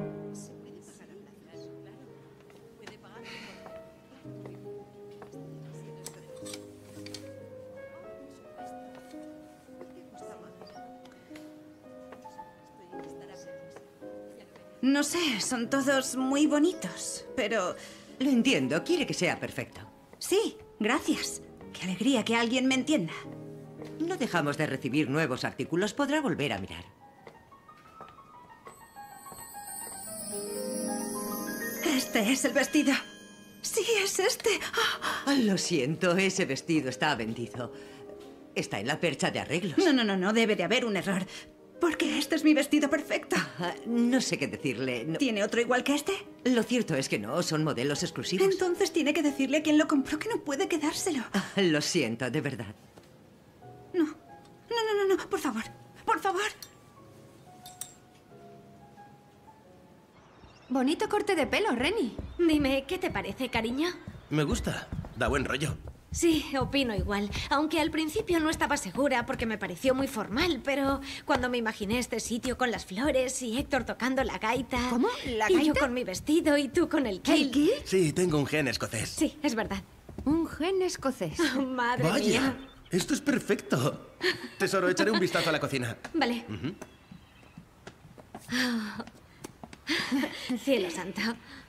S11: No sé, son todos muy bonitos, pero...
S15: Lo entiendo, quiere que sea perfecto.
S11: Sí, gracias. Qué alegría que alguien me entienda.
S15: No dejamos de recibir nuevos artículos, podrá volver a mirar.
S11: Este es el vestido. Sí, es este.
S15: Ah, lo siento, ese vestido está vendido. Está en la percha de arreglos.
S11: No, no, no, no, debe de haber un error. Porque este es mi vestido perfecto.
S15: Ah, no sé qué decirle. No.
S11: ¿Tiene otro igual que este?
S15: Lo cierto es que no, son modelos exclusivos.
S11: Entonces tiene que decirle a quien lo compró que no puede quedárselo.
S15: Ah, lo siento, de verdad.
S11: No. No, no, no, no, por favor. Por favor.
S2: Bonito corte de pelo, Renny.
S5: Dime, ¿qué te parece, cariño?
S14: Me gusta. Da buen rollo.
S5: Sí, opino igual. Aunque al principio no estaba segura porque me pareció muy formal, pero cuando me imaginé este sitio con las flores y Héctor tocando la gaita...
S2: ¿Cómo? ¿La
S5: y
S2: gaita?
S5: yo con mi vestido y tú con el kilt.
S2: ¿El qué?
S14: Sí, tengo un gen escocés.
S5: Sí, es verdad.
S2: Un gen escocés.
S5: Oh, madre
S14: Vaya,
S5: mía.
S14: esto es perfecto. Tesoro, echaré un vistazo a la cocina.
S5: Vale.
S14: Ujú.
S5: Oh. Cielo santo.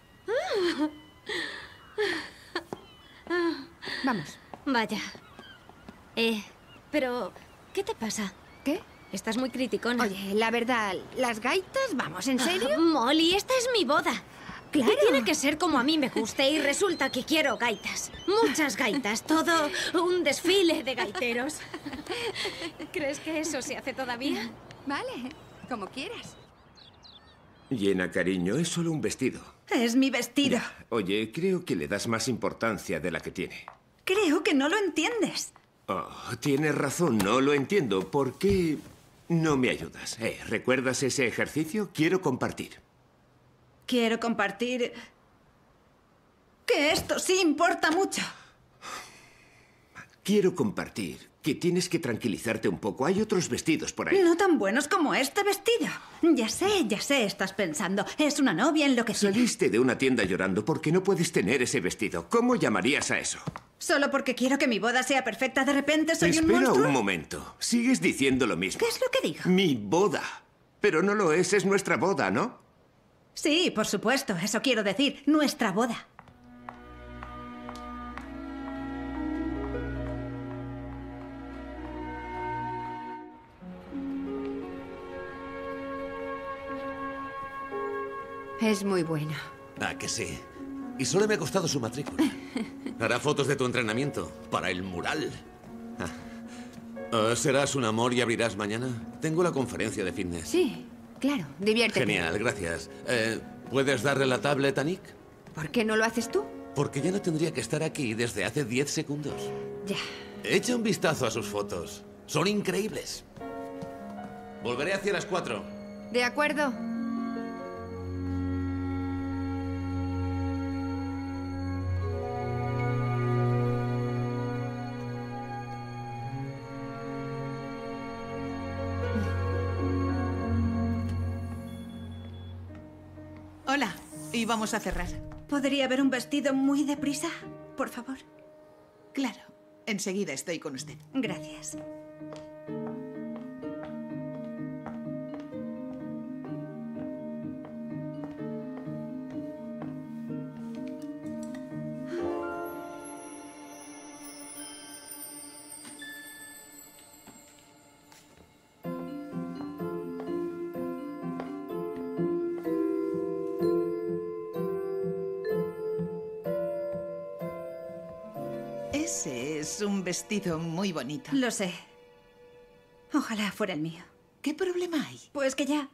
S2: Vamos.
S5: Vaya. Eh, pero... ¿qué te pasa?
S2: ¿Qué?
S5: Estás muy criticona.
S2: Oye, la verdad, ¿las gaitas? Vamos, ¿en serio?
S5: Ah, Molly, esta es mi boda.
S2: Claro.
S5: Y tiene que ser como a mí me guste y resulta que quiero gaitas. Muchas gaitas, todo un desfile de gaiteros. ¿Crees que eso se hace todavía?
S2: Vale, como quieras.
S6: Llena, cariño, es solo un vestido.
S11: Es mi vestido.
S6: Ya. Oye, creo que le das más importancia de la que tiene.
S11: Creo que no lo entiendes.
S6: Oh, tienes razón, no lo entiendo. ¿Por qué no me ayudas? Eh, ¿recuerdas ese ejercicio? Quiero compartir.
S11: Quiero compartir... que esto sí importa mucho.
S6: Quiero compartir que tienes que tranquilizarte un poco. Hay otros vestidos por ahí.
S11: No tan buenos como este vestido. Ya sé, ya sé, estás pensando. Es una novia enloquecida.
S6: Saliste de una tienda llorando porque no puedes tener ese vestido. ¿Cómo llamarías a eso?
S11: Solo porque quiero que mi boda sea perfecta, de repente soy un
S6: Espera
S11: monstruo.
S6: un momento. Sigues diciendo lo mismo.
S11: ¿Qué es lo que digo?
S6: Mi boda. Pero no lo es, es nuestra boda, ¿no?
S11: Sí, por supuesto, eso quiero decir. Nuestra boda.
S2: Es muy bueno.
S3: Ah, que sí. Y solo me ha costado su matrícula. Hará fotos de tu entrenamiento para el mural. Ah. Uh, ¿Serás un amor y abrirás mañana? Tengo la conferencia de fitness.
S2: Sí, claro, diviértete.
S3: Genial, gracias. Eh, ¿Puedes darle la tablet a Nick?
S2: ¿Por qué no lo haces tú?
S3: Porque ya no tendría que estar aquí desde hace diez segundos.
S2: Ya.
S3: Echa un vistazo a sus fotos. Son increíbles. Volveré hacia las cuatro.
S2: De acuerdo.
S16: Hola, y vamos a cerrar.
S11: ¿Podría haber un vestido muy deprisa, por favor?
S16: Claro, enseguida estoy con usted.
S11: Gracias.
S16: Ese es un vestido muy bonito.
S11: Lo sé. Ojalá fuera el mío.
S16: ¿Qué problema hay?
S11: Pues que ya...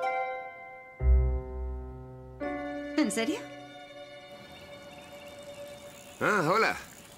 S11: ¿En serio?
S6: Ah, hola.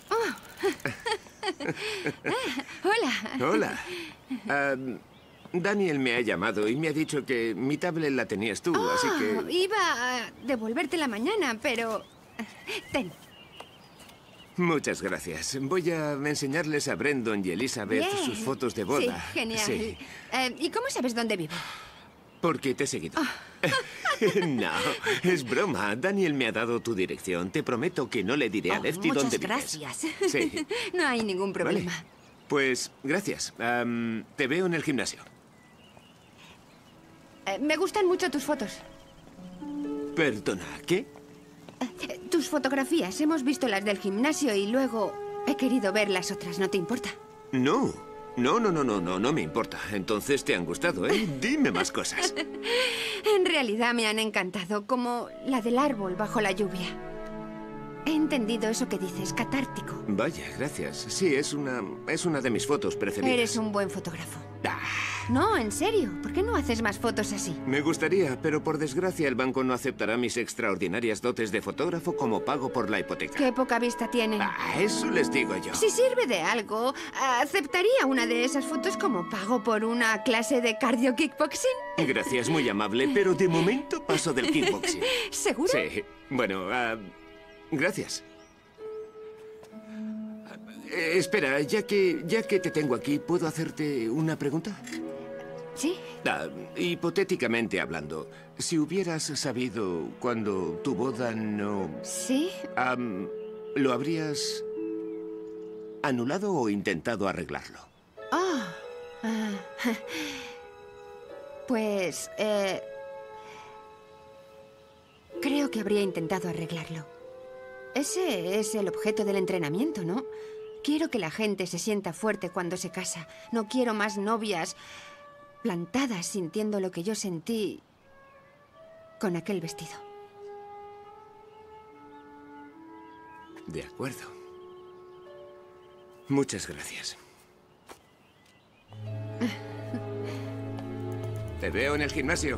S2: Hola.
S6: Hola. Ah, Daniel me ha llamado y me ha dicho que mi tablet la tenías tú, así
S2: Ah,
S6: que...
S2: iba a devolvértela mañana, pero... Ten.
S6: Muchas gracias. Voy a enseñarles a Brendan y Elizabeth
S2: Bien.
S6: sus fotos de boda.
S2: Sí, genial.
S6: Sí,
S2: Eh, ¿Y cómo sabes dónde vivo?
S6: porque te he seguido.
S2: Ah.
S6: No, es broma. Daniel me ha dado tu dirección. Te prometo que no le diré a
S2: Oh,
S6: Lefty
S2: muchas
S6: dónde vives.
S2: gracias.
S6: Sí.
S2: No hay ningún problema.
S6: Vale. Pues gracias. Am, te veo en el gimnasio.
S2: Eh, me gustan mucho tus fotos.
S6: Perdona, ¿qué?
S2: Eh, Tus fotografías. Hemos visto las del gimnasio y luego he querido ver las otras. ¿No te importa?
S6: No. No, no, no, no, no, no me importa. Entonces te han gustado, ¿eh? Dime más cosas.
S2: En realidad me han encantado, como la del árbol bajo la lluvia. He entendido eso que dices, catártico.
S6: Vaya, gracias. Sí, es una, es una de mis fotos preferidas.
S2: Eres un buen fotógrafo.
S6: Ah,
S2: No, en serio. ¿Por qué no haces más fotos así?
S6: me gustaría, pero por desgracia el banco no aceptará mis extraordinarias dotes de fotógrafo como pago por la hipoteca.
S2: Qué poca vista tienen.
S6: Ah, eso les digo yo.
S2: Si sirve de algo, ¿aceptaría una de esas fotos como pago por una clase de cardio kickboxing?
S6: Gracias, muy amable, pero de momento paso del kickboxing.
S2: ¿Seguro?
S6: Sí. Bueno, ah, gracias. Eh, espera, ya que, ya que te tengo aquí, ¿puedo hacerte una pregunta?
S2: Sí.
S6: Ah, hipotéticamente hablando, si hubieras sabido cuando tu boda no...
S2: ¿Sí?
S6: am, ¿lo habrías anulado o intentado arreglarlo?
S2: Oh. Ah. Pues... Eh, creo que habría intentado arreglarlo. Ese es el objeto del entrenamiento, ¿no? Quiero que la gente se sienta fuerte cuando se casa. No quiero más novias plantadas sintiendo lo que yo sentí con aquel vestido.
S6: De acuerdo. Muchas gracias. Te veo en el gimnasio.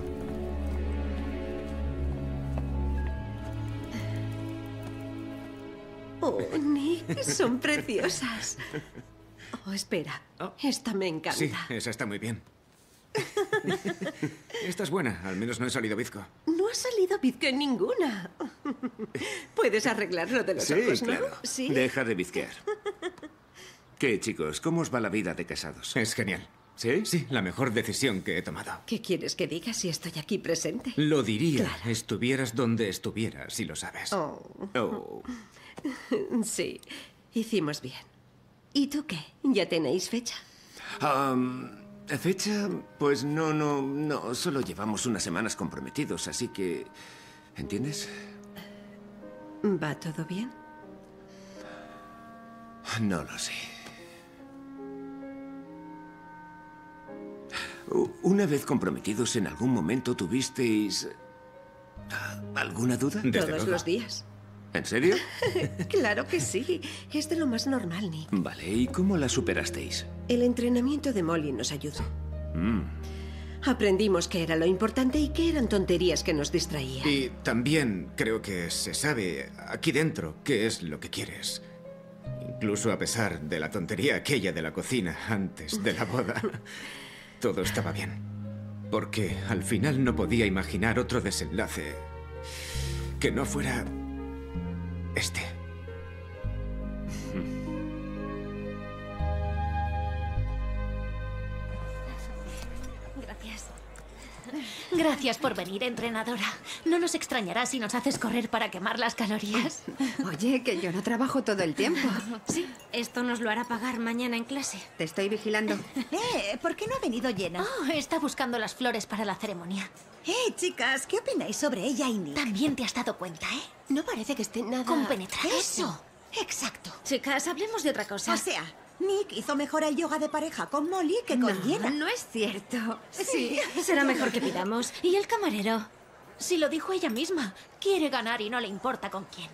S8: Oh, Nick, son preciosas. Oh, espera. Esta me encanta.
S7: Sí, esa está muy bien. Esta es buena, al menos no he salido bizco.
S8: No ha salido bizco en ninguna. Puedes arreglarlo de los
S6: Sí,
S8: ojos, ¿no?
S6: claro.
S8: Sí.
S6: Deja de bizquear. ¿Qué, chicos? ¿Cómo os va la vida de casados?
S7: Es genial.
S6: ¿Sí?
S7: Sí, la mejor decisión que he tomado.
S8: ¿Qué quieres que diga si estoy aquí presente?
S7: Lo diría, estuvieras donde estuvieras, si lo sabes.
S8: Oh.
S6: Oh.
S8: Sí, hicimos bien. ¿Y tú qué? ¿Ya tenéis fecha?
S6: Am, ¿Fecha? Pues no, no, no. Solo llevamos unas semanas comprometidos, así que... ¿Entiendes?
S8: ¿Va todo bien?
S6: No lo sé. U- Una vez comprometidos, ¿en algún momento tuvisteis... ah, alguna duda?
S8: Todos los días.
S6: ¿En serio?
S8: Claro que sí. Es de lo más normal, Nick.
S6: Vale, ¿y cómo la superasteis?
S8: El entrenamiento de Molly nos ayudó.
S6: Mm.
S8: Aprendimos qué era lo importante y qué eran tonterías que nos distraían.
S7: Y también creo que se sabe aquí dentro qué es lo que quieres. Incluso a pesar de la tontería aquella de la cocina antes de la boda. Todo estaba bien. Porque al final no podía imaginar otro desenlace que no fuera este.
S10: Gracias. Gracias por venir, entrenadora. No nos extrañará si nos haces correr para quemar las calorías.
S2: Oye, que yo no trabajo todo el tiempo.
S5: Sí, esto nos lo hará pagar mañana en clase.
S2: Te estoy vigilando.
S9: Eh, ¿por qué no ha venido llena?
S10: Oh, está buscando las flores para la ceremonia.
S9: Eh, chicas, ¿qué opináis sobre ella y Nick?
S10: También te has dado cuenta, ¿eh?
S4: No parece que esté nada...
S10: Compenetrada.
S9: Eso, exacto.
S5: Chicas, hablemos de otra cosa.
S9: O sea, Nick hizo mejor el yoga de pareja con Molly que con
S2: No,
S9: Jenna.
S2: no es cierto.
S5: Sí, será mejor que pidamos. ¿Y el camarero?
S10: Si lo dijo ella misma. Quiere ganar y no le importa con quién.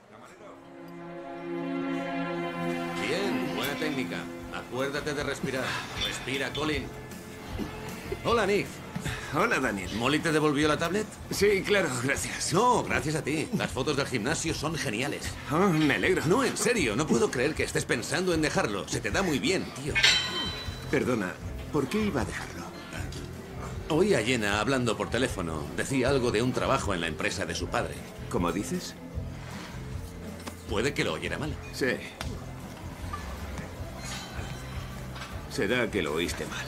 S3: Bien, buena técnica. Acuérdate de respirar. Respira, Colin. Hola, Nick.
S6: Hola, Daniel.
S3: ¿Molly te devolvió la tablet?
S6: Sí, claro, gracias.
S3: No, gracias a ti. Las fotos del gimnasio son geniales.
S6: Oh, me alegro.
S3: No, en serio, no puedo creer que estés pensando en dejarlo. Se te da muy bien, tío.
S6: Perdona, ¿por qué iba a dejarlo?
S3: Oí a Jenna hablando por teléfono. Decía algo de un trabajo en la empresa de su padre.
S6: ¿Cómo dices?
S3: Puede que lo oyera mal.
S6: Sí. Será que lo oíste mal.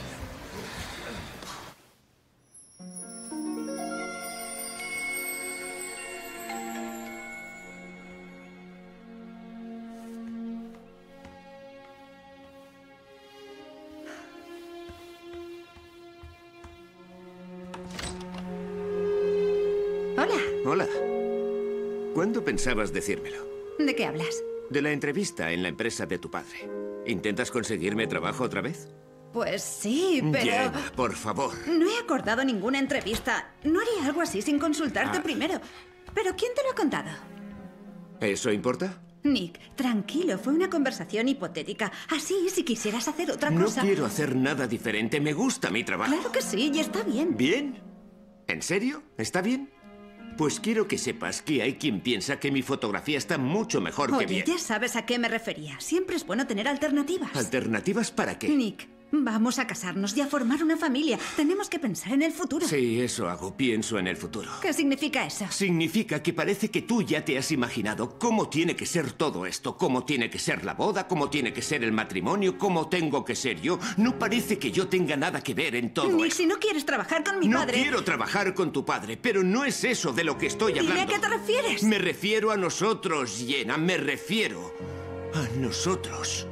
S4: Hola.
S6: Hola. ¿Cuándo pensabas decírmelo?
S4: ¿De qué hablas?
S6: De la entrevista en la empresa de tu padre. ¿Intentas conseguirme trabajo otra vez?
S11: Pues sí, pero...
S6: Jenna, por favor.
S11: No he acordado ninguna entrevista. No haría algo así sin consultarte
S6: Ah.
S11: primero. ¿Pero quién te lo ha contado?
S6: ¿Eso importa?
S11: Nick, tranquilo, fue una conversación hipotética. Así, si quisieras hacer otra
S6: No
S11: cosa...
S6: quiero hacer nada diferente. Me gusta mi trabajo.
S11: Claro que sí, y está bien.
S6: ¿Bien? ¿En serio? ¿Está bien? Pues quiero que sepas que hay quien piensa que mi fotografía está mucho mejor que
S11: Oye,
S6: bien.
S11: ya sabes a qué me refería. Siempre es bueno tener alternativas.
S6: ¿Alternativas para qué?
S11: Nick, vamos a casarnos y a formar una familia. Tenemos que pensar en el futuro.
S6: Sí, eso hago. Pienso en el futuro.
S11: ¿Qué significa eso?
S6: Significa que parece que tú ya te has imaginado cómo tiene que ser todo esto, cómo tiene que ser la boda, cómo tiene que ser el matrimonio, cómo tengo que ser yo. No parece que yo tenga nada que ver en todo
S11: Nick,
S6: esto.
S11: si no quieres trabajar con mi
S6: No
S11: padre...
S6: quiero trabajar con tu padre, pero no es eso de lo que estoy
S11: Dime
S6: hablando.
S11: a qué te refieres.
S6: Me refiero a nosotros, Jenna. Me refiero a nosotros.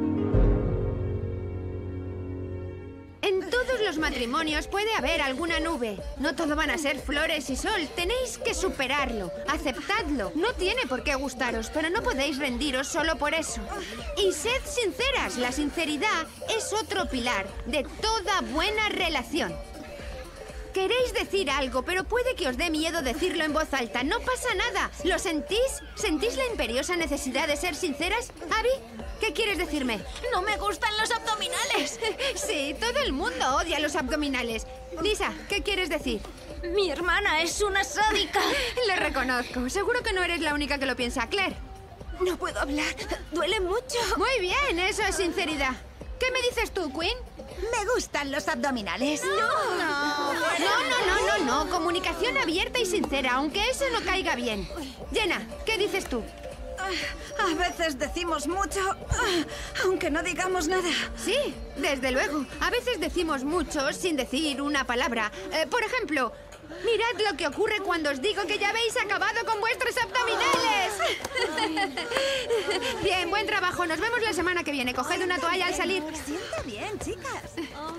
S2: En todos los matrimonios puede haber alguna nube. No todo van a ser flores y sol. Tenéis que superarlo. Aceptadlo. No tiene por qué gustaros, pero no podéis rendiros solo por eso. Y sed sinceras. La sinceridad es otro pilar de toda buena relación. Queréis decir algo, pero puede que os dé miedo decirlo en voz alta. No pasa nada. ¿Lo sentís? ¿Sentís la imperiosa necesidad de ser sinceras? Abby, ¿qué quieres decirme?
S10: No me gustan los abdominales.
S2: Sí, todo el mundo odia los abdominales. Lisa, ¿qué quieres decir?
S10: Mi hermana es una sádica.
S2: Lo reconozco. Seguro que no eres la única que lo piensa. Claire.
S5: No puedo hablar. Duele mucho.
S2: Muy bien, eso es sinceridad. ¿Qué me dices tú, Queen?
S9: Me gustan los abdominales.
S2: No, no, no, no, no, no. Comunicación abierta y sincera, aunque eso no caiga bien. Jenna, ¿qué dices tú?
S11: A veces decimos mucho, aunque no digamos nada.
S2: Sí, desde luego. A veces decimos mucho sin decir una palabra. Eh, por ejemplo, mirad lo que ocurre cuando os digo que ya habéis acabado con vuestros abdominales. Bien, buen trabajo. Nos vemos la semana que viene. Coged una toalla al salir.
S9: Sienta bien, chicas.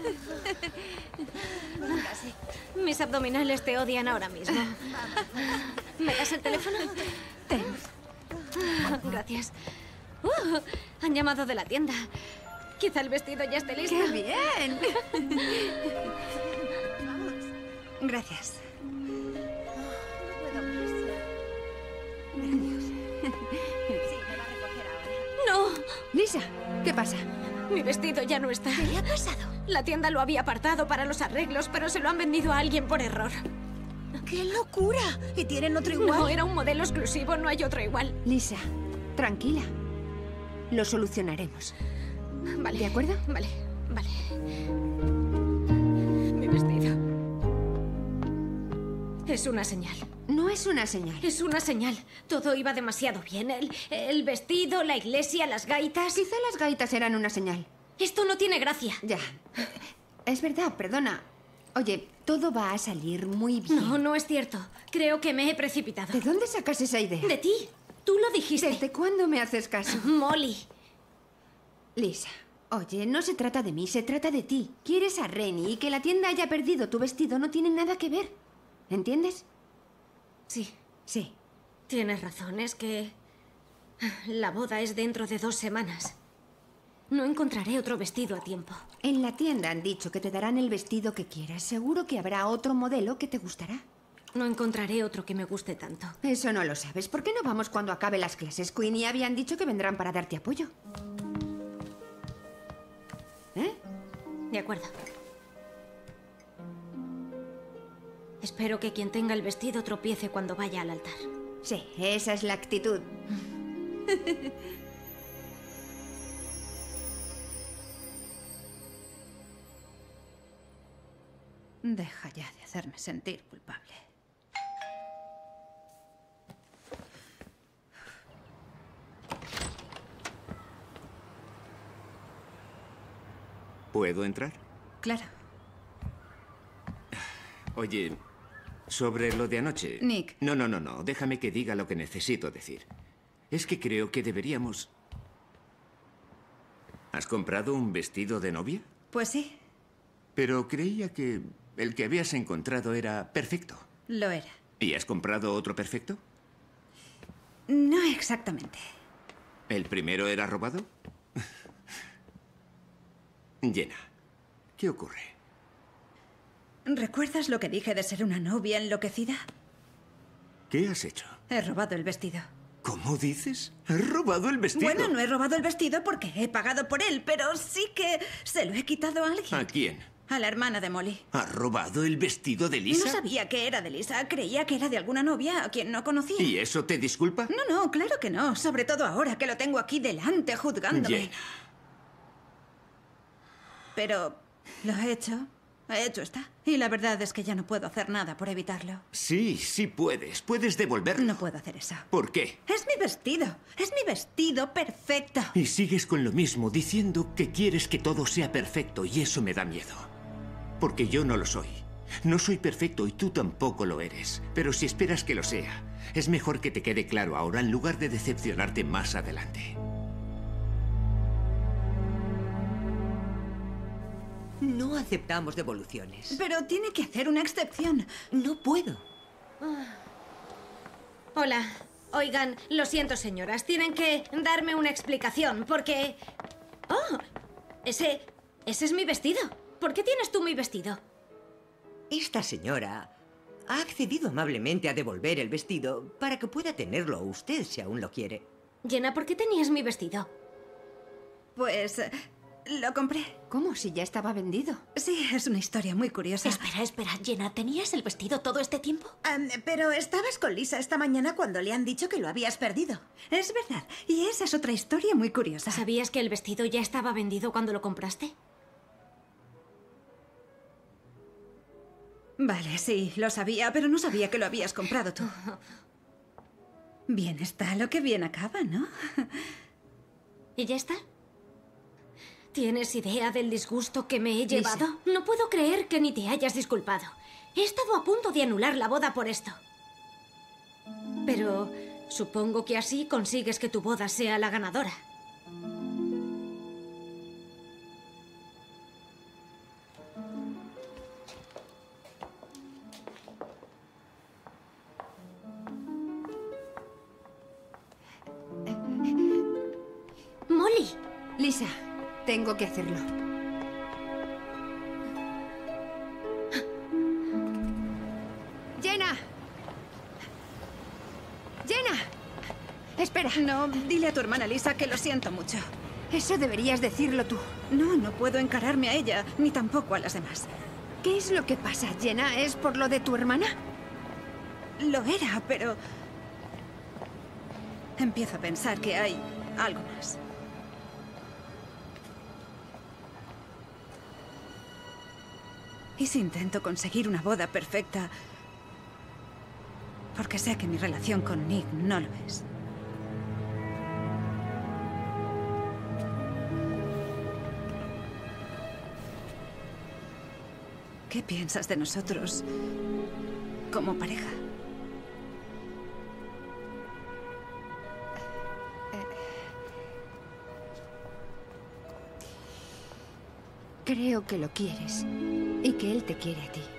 S5: Mis abdominales te odian ahora mismo. ¿Me das el teléfono?
S11: Ten.
S5: Gracias. Uh, han llamado de la tienda. Quizá el vestido ya esté listo.
S2: ¡Qué bien!
S11: Gracias.
S5: ¡No!
S2: Lisa, ¿qué pasa?
S5: Mi vestido ya no está.
S2: ¿Qué le ha pasado?
S5: La tienda lo había apartado para los arreglos, pero se lo han vendido a alguien por error.
S9: ¡Qué locura! ¿Y tienen otro igual?
S5: No, era un modelo exclusivo, no hay otro igual.
S2: Lisa, tranquila. Lo solucionaremos.
S5: Vale.
S2: ¿De acuerdo?
S5: Vale, vale. Mi vestido. Es una señal.
S2: No es una señal.
S5: Es una señal. Todo iba demasiado bien. El, el vestido, la iglesia, las gaitas.
S2: Quizá las gaitas eran una señal.
S5: Esto no tiene gracia.
S2: Ya. Es verdad, perdona. Oye, todo va a salir muy bien.
S5: No, no es cierto. Creo que me he precipitado.
S2: ¿De dónde sacas esa idea?
S5: De ti. Tú lo dijiste.
S2: ¿Desde cuándo me haces caso?
S5: Molly.
S2: Lisa, oye, no se trata de mí, se trata de ti. Quieres a Rennie y que la tienda haya perdido tu vestido no tiene nada que ver. ¿Entiendes?
S5: Sí.
S2: Sí.
S5: Tienes razón, es que... la boda es dentro de dos semanas. No encontraré otro vestido a tiempo.
S2: En la tienda han dicho que te darán el vestido que quieras. Seguro que habrá otro modelo que te gustará.
S5: No encontraré otro que me guste tanto.
S2: Eso no lo sabes. ¿Por qué no vamos cuando acabe las clases? Queen y habían dicho que vendrán para darte apoyo. ¿Eh?
S5: De acuerdo. Espero que quien tenga el vestido tropiece cuando vaya al altar.
S2: Sí, esa es la actitud.
S11: Deja ya de hacerme sentir culpable.
S6: ¿Puedo entrar?
S11: Claro.
S6: Oye, sobre lo de anoche...
S11: Nick.
S6: No, no, no, no. Déjame que diga lo que necesito decir. Es que creo que deberíamos... ¿Has comprado un vestido de novia?
S11: Pues sí,
S6: Pero creía que el que habías encontrado era perfecto.
S11: lo era.
S6: ¿Y has comprado otro perfecto?
S11: No exactamente.
S6: ¿El primero era robado? Jenna, ¿qué ocurre?
S11: ¿Recuerdas lo que dije de ser una novia enloquecida?
S6: ¿Qué has hecho?
S11: He robado el vestido.
S6: ¿Cómo dices? ¿Has robado el vestido?
S11: Bueno, no he robado el vestido porque he pagado por él, pero sí que se lo he quitado a alguien.
S6: ¿A quién?
S11: A la hermana de Molly.
S6: ¿Has robado el vestido de Lisa?
S11: No sabía que era de Lisa. Creía que era de alguna novia a quien no conocía.
S6: ¿Y eso te disculpa?
S11: No, no, claro que no. Sobre todo ahora que lo tengo aquí delante juzgándome.
S6: Jenna.
S11: Pero lo he hecho. Hecho está. Y la verdad es que ya no puedo hacer nada por evitarlo.
S6: Sí, sí puedes. Puedes devolverlo.
S11: No puedo hacer eso.
S6: ¿Por qué?
S11: Es mi vestido. Es mi vestido perfecto.
S6: Y sigues con lo mismo, diciendo que quieres que todo sea perfecto, y eso me da miedo. Porque yo no lo soy. No soy perfecto y tú tampoco lo eres. Pero si esperas que lo sea, es mejor que te quede claro ahora en lugar de decepcionarte más adelante.
S15: No aceptamos devoluciones.
S11: Pero tiene que hacer una excepción.
S15: No puedo.
S5: Hola. Oigan, lo siento, señoras. Tienen que darme una explicación, porque... Oh, ese... ese es mi vestido. ¿Por qué tienes tú mi vestido?
S15: Esta señora ha accedido amablemente a devolver el vestido para que pueda tenerlo usted si aún lo quiere.
S5: Jenna, ¿por qué tenías mi vestido?
S11: Pues... lo compré.
S4: ¿Cómo? Si ya estaba vendido.
S11: Sí, es una historia muy curiosa.
S10: Espera, espera. Jenna, ¿tenías el vestido todo este tiempo?
S9: Um, pero estabas con Lisa esta mañana cuando le han dicho que lo habías perdido.
S11: Es verdad. Y esa es otra historia muy curiosa.
S5: ¿Sabías que el vestido ya estaba vendido cuando lo compraste?
S11: Vale, sí, lo sabía, pero no sabía que lo habías comprado tú. Bien está lo que bien acaba, ¿no?
S5: ¿Y ya está? ¿Tienes idea del disgusto que me he
S11: Lisa.
S5: llevado? No puedo creer que ni te hayas disculpado. He estado a punto de anular la boda por esto. Pero supongo que así consigues que tu boda sea la ganadora. Molly.
S4: Lisa, tengo que hacerlo. ¡Jenna! ¡Jenna! Espera.
S11: No, dile a tu hermana Lisa que lo siento mucho.
S4: Eso deberías decirlo tú.
S11: No, no puedo encararme a ella, ni tampoco a las demás.
S4: ¿Qué es lo que pasa, Jenna? ¿Es por lo de tu hermana?
S11: Lo era, pero... empiezo a pensar que hay algo más. ¿Y si intento conseguir una boda perfecta? Porque sé que mi relación con Nick no lo es. ¿Qué piensas de nosotros como pareja?
S4: Creo que lo quieres y que él te quiere a ti.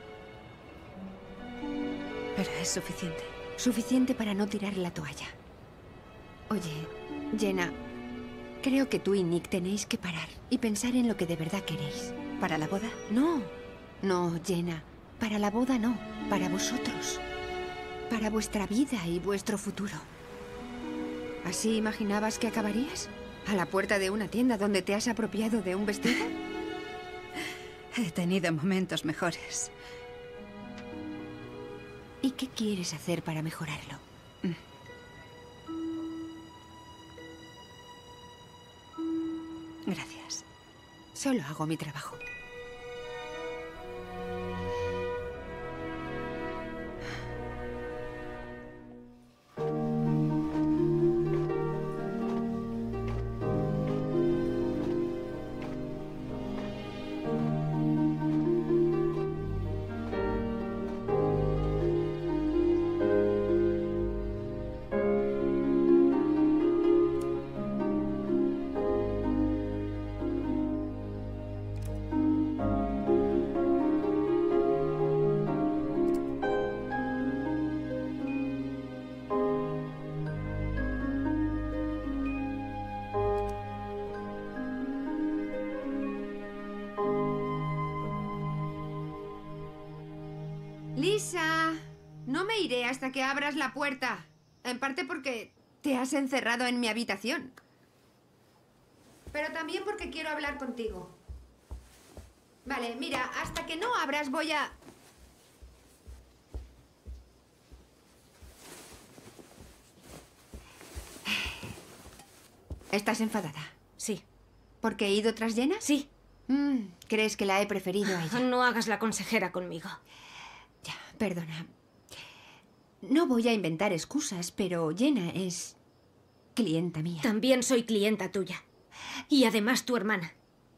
S11: Pero es suficiente.
S4: Suficiente para no tirar la toalla. Oye, Jenna, creo que tú y Nick tenéis que parar y pensar en lo que de verdad queréis.
S11: ¿Para la boda?
S4: No, no, Jenna. Para la boda no, para vosotros. Para vuestra vida y vuestro futuro. ¿Así imaginabas que acabarías? ¿A la puerta de una tienda donde te has apropiado de un vestido?
S11: He tenido momentos mejores.
S4: ¿Y qué quieres hacer para mejorarlo?
S11: Gracias.
S4: Solo hago mi trabajo. Lisa, no me iré hasta que abras la puerta. En parte porque te has encerrado en mi habitación. Pero también porque quiero hablar contigo. Vale, mira, hasta que no abras voy a... ¿Estás enfadada?
S5: Sí.
S4: ¿Porque he ido tras Jenna?
S5: Sí.
S4: Mm, ¿crees que la he preferido a ella?
S5: No hagas la consejera conmigo.
S4: Ya, perdona. No voy a inventar excusas, pero Jenna es clienta mía.
S5: También soy clienta tuya. Y además tu hermana.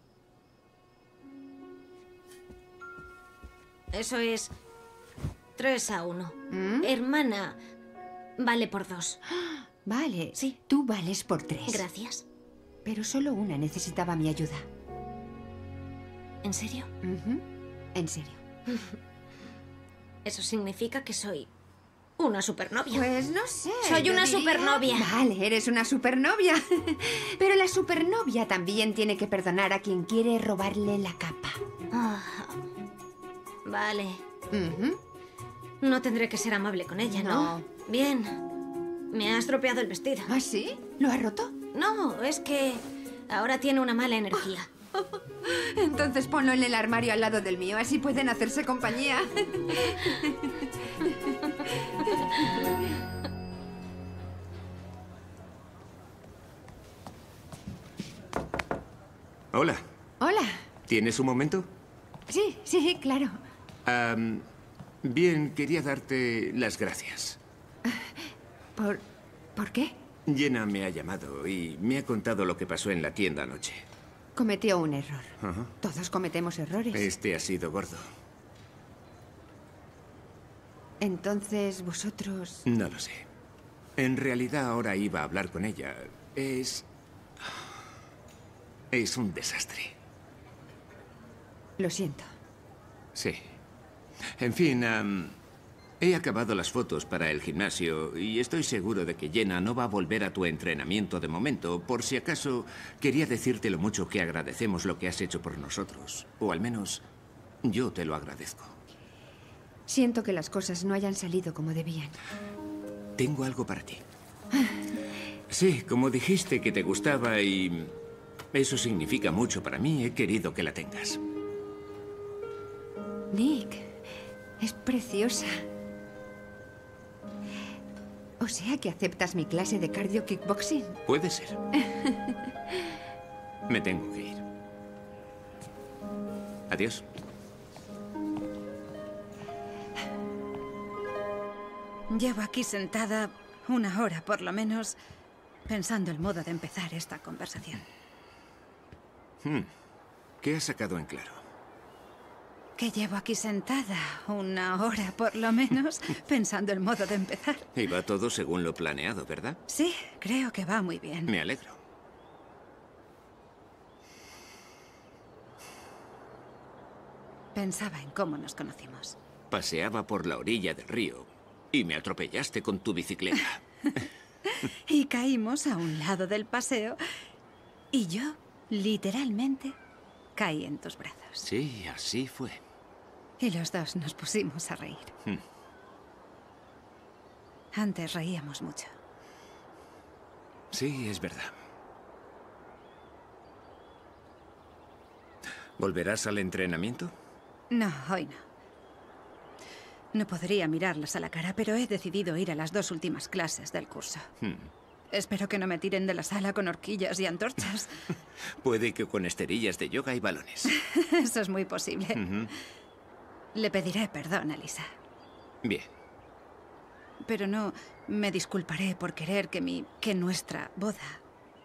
S5: Eso es tres a uno.
S4: ¿Mm?
S5: Hermana vale por dos.
S4: Vale,
S5: sí.
S4: Tú vales por tres.
S5: Gracias.
S4: Pero solo una necesitaba mi ayuda.
S5: ¿En serio?
S4: Uh-huh. En serio.
S5: Eso significa que soy una supernovia.
S4: Pues no sé.
S5: Soy
S4: yo
S5: una
S4: diría-
S5: supernovia.
S4: Vale, eres una supernovia. Pero la supernovia también tiene que perdonar a quien quiere robarle la capa.
S5: Ah, vale.
S4: Uh-huh.
S5: No tendré que ser amable con ella, ¿no?
S4: No.
S5: Bien. Me ha estropeado el vestido.
S4: ¿Ah, sí? ¿Lo ha roto?
S5: No, es que ahora tiene una mala energía.
S4: Entonces ponlo en el armario al lado del mío, así pueden hacerse compañía.
S6: Hola.
S4: Hola.
S6: ¿Tienes un momento?
S4: Sí, sí, claro.
S6: Am, bien, quería darte las gracias.
S4: ¿Por, ¿Por qué?
S6: Jenna me ha llamado y me ha contado lo que pasó en la tienda anoche.
S4: Cometió un error.
S6: Ajá.
S4: Todos cometemos errores.
S6: Este ha sido gordo.
S4: Entonces, vosotros...
S6: No lo sé. En realidad ahora iba a hablar con ella. Es... Es un desastre.
S4: Lo siento.
S6: Sí. En fin, am, he acabado las fotos para el gimnasio y estoy seguro de que Jenna no va a volver a tu entrenamiento de momento. Por si acaso, quería decirte lo mucho que agradecemos lo que has hecho por nosotros. O al menos, yo te lo agradezco.
S4: Siento que las cosas no hayan salido como debían.
S6: Tengo algo para ti. Sí, como dijiste que te gustaba y eso significa mucho para mí, he querido que la tengas.
S4: Nick, es preciosa. O sea que aceptas mi clase de cardio kickboxing.
S6: Puede ser. Me tengo que ir. Adiós.
S11: Llevo aquí sentada una hora por lo menos, pensando el modo de empezar esta conversación.
S6: Hmm. ¿Qué has sacado en claro?
S11: Que llevo aquí sentada una hora por lo menos, pensando el modo de empezar.
S6: Y va todo según lo planeado, ¿verdad?
S11: Sí, creo que va muy bien.
S6: Me alegro.
S11: Pensaba en cómo nos conocimos.
S6: Paseaba por la orilla del río y me atropellaste con tu bicicleta.
S11: Y caímos a un lado del paseo y yo, literalmente, caí en tus brazos.
S6: Sí, así fue.
S11: Y los dos nos pusimos a reír.
S6: Hmm.
S11: Antes reíamos mucho.
S6: Sí, es verdad. ¿Volverás al entrenamiento?
S11: No, hoy no. No podría mirarlas a la cara, pero he decidido ir a las dos últimas clases del curso.
S6: Hmm.
S11: Espero que no me tiren de la sala con horquillas y antorchas.
S6: Puede que con esterillas de yoga y balones.
S11: Eso es muy posible.
S6: Ujú.
S11: Le pediré perdón a Lisa.
S6: Bien.
S11: Pero no me disculparé por querer que mi... que nuestra boda...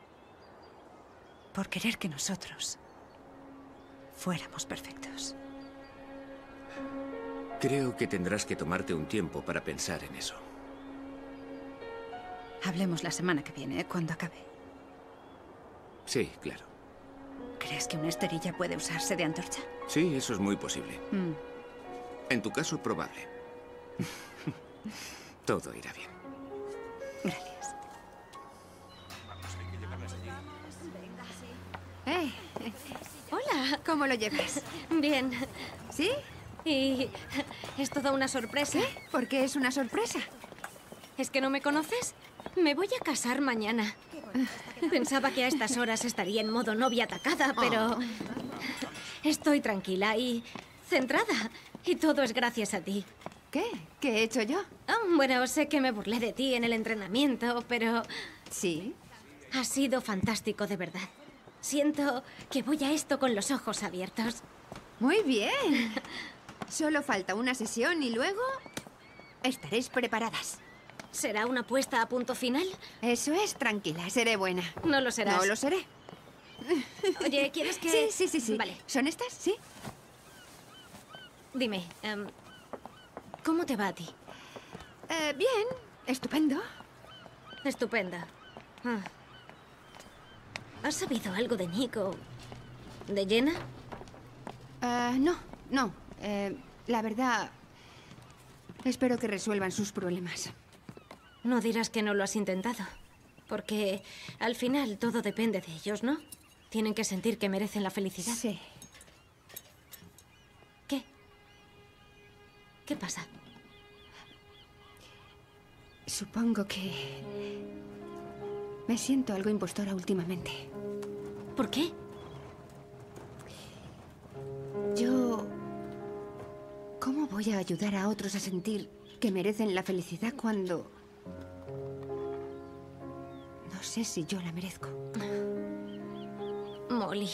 S11: Por querer que nosotros fuéramos perfectos.
S6: Creo que tendrás que tomarte un tiempo para pensar en eso.
S11: Hablemos la semana que viene, cuando acabe.
S6: Sí, claro.
S11: ¿Crees que una esterilla puede usarse de antorcha?
S6: Sí, eso es muy posible.
S11: Mm.
S6: En tu caso, probable. Todo irá bien.
S11: Gracias.
S4: Eh, eh,
S5: Hola.
S4: ¿Cómo lo llevas?
S5: Bien.
S4: ¿Sí?
S5: Y es toda una sorpresa.
S4: ¿Qué? ¿Por qué es una sorpresa?
S5: ¿Es que no me conoces? Me voy a casar mañana. Pensaba que a estas horas estaría en modo novia atacada, pero... Estoy tranquila y centrada. Y todo es gracias a ti.
S4: ¿Qué? ¿Qué he hecho yo?
S5: Oh, bueno, sé que me burlé de ti en el entrenamiento, pero...
S4: ¿Sí?
S5: Ha sido fantástico, de verdad. Siento que voy a esto con los ojos abiertos.
S4: Muy bien. Solo falta una sesión y luego estaréis preparadas.
S5: ¿Será una apuesta a punto final?
S4: Eso es, tranquila, seré buena.
S5: No lo serás.
S4: No lo seré.
S5: Oye, ¿quieres que...?
S4: Sí, sí, sí, sí.
S5: Vale.
S4: ¿Son estas? Sí.
S5: Dime, um, ¿cómo te va a ti?
S4: Eh, bien, estupendo.
S5: Estupenda. Ah. ¿Has sabido algo de Nico? ¿De Jenna?
S4: Uh, no, no. Eh, la verdad, espero que resuelvan sus problemas.
S5: No dirás que no lo has intentado. Porque al final todo depende de ellos, ¿no? Tienen que sentir que merecen la felicidad.
S4: Sí.
S5: ¿Qué? ¿Qué pasa?
S4: Supongo que me siento algo impostora últimamente.
S5: ¿Por qué?
S4: Yo... ¿Cómo voy a ayudar a otros a sentir que merecen la felicidad cuando... No sé si yo la merezco?
S5: Molly.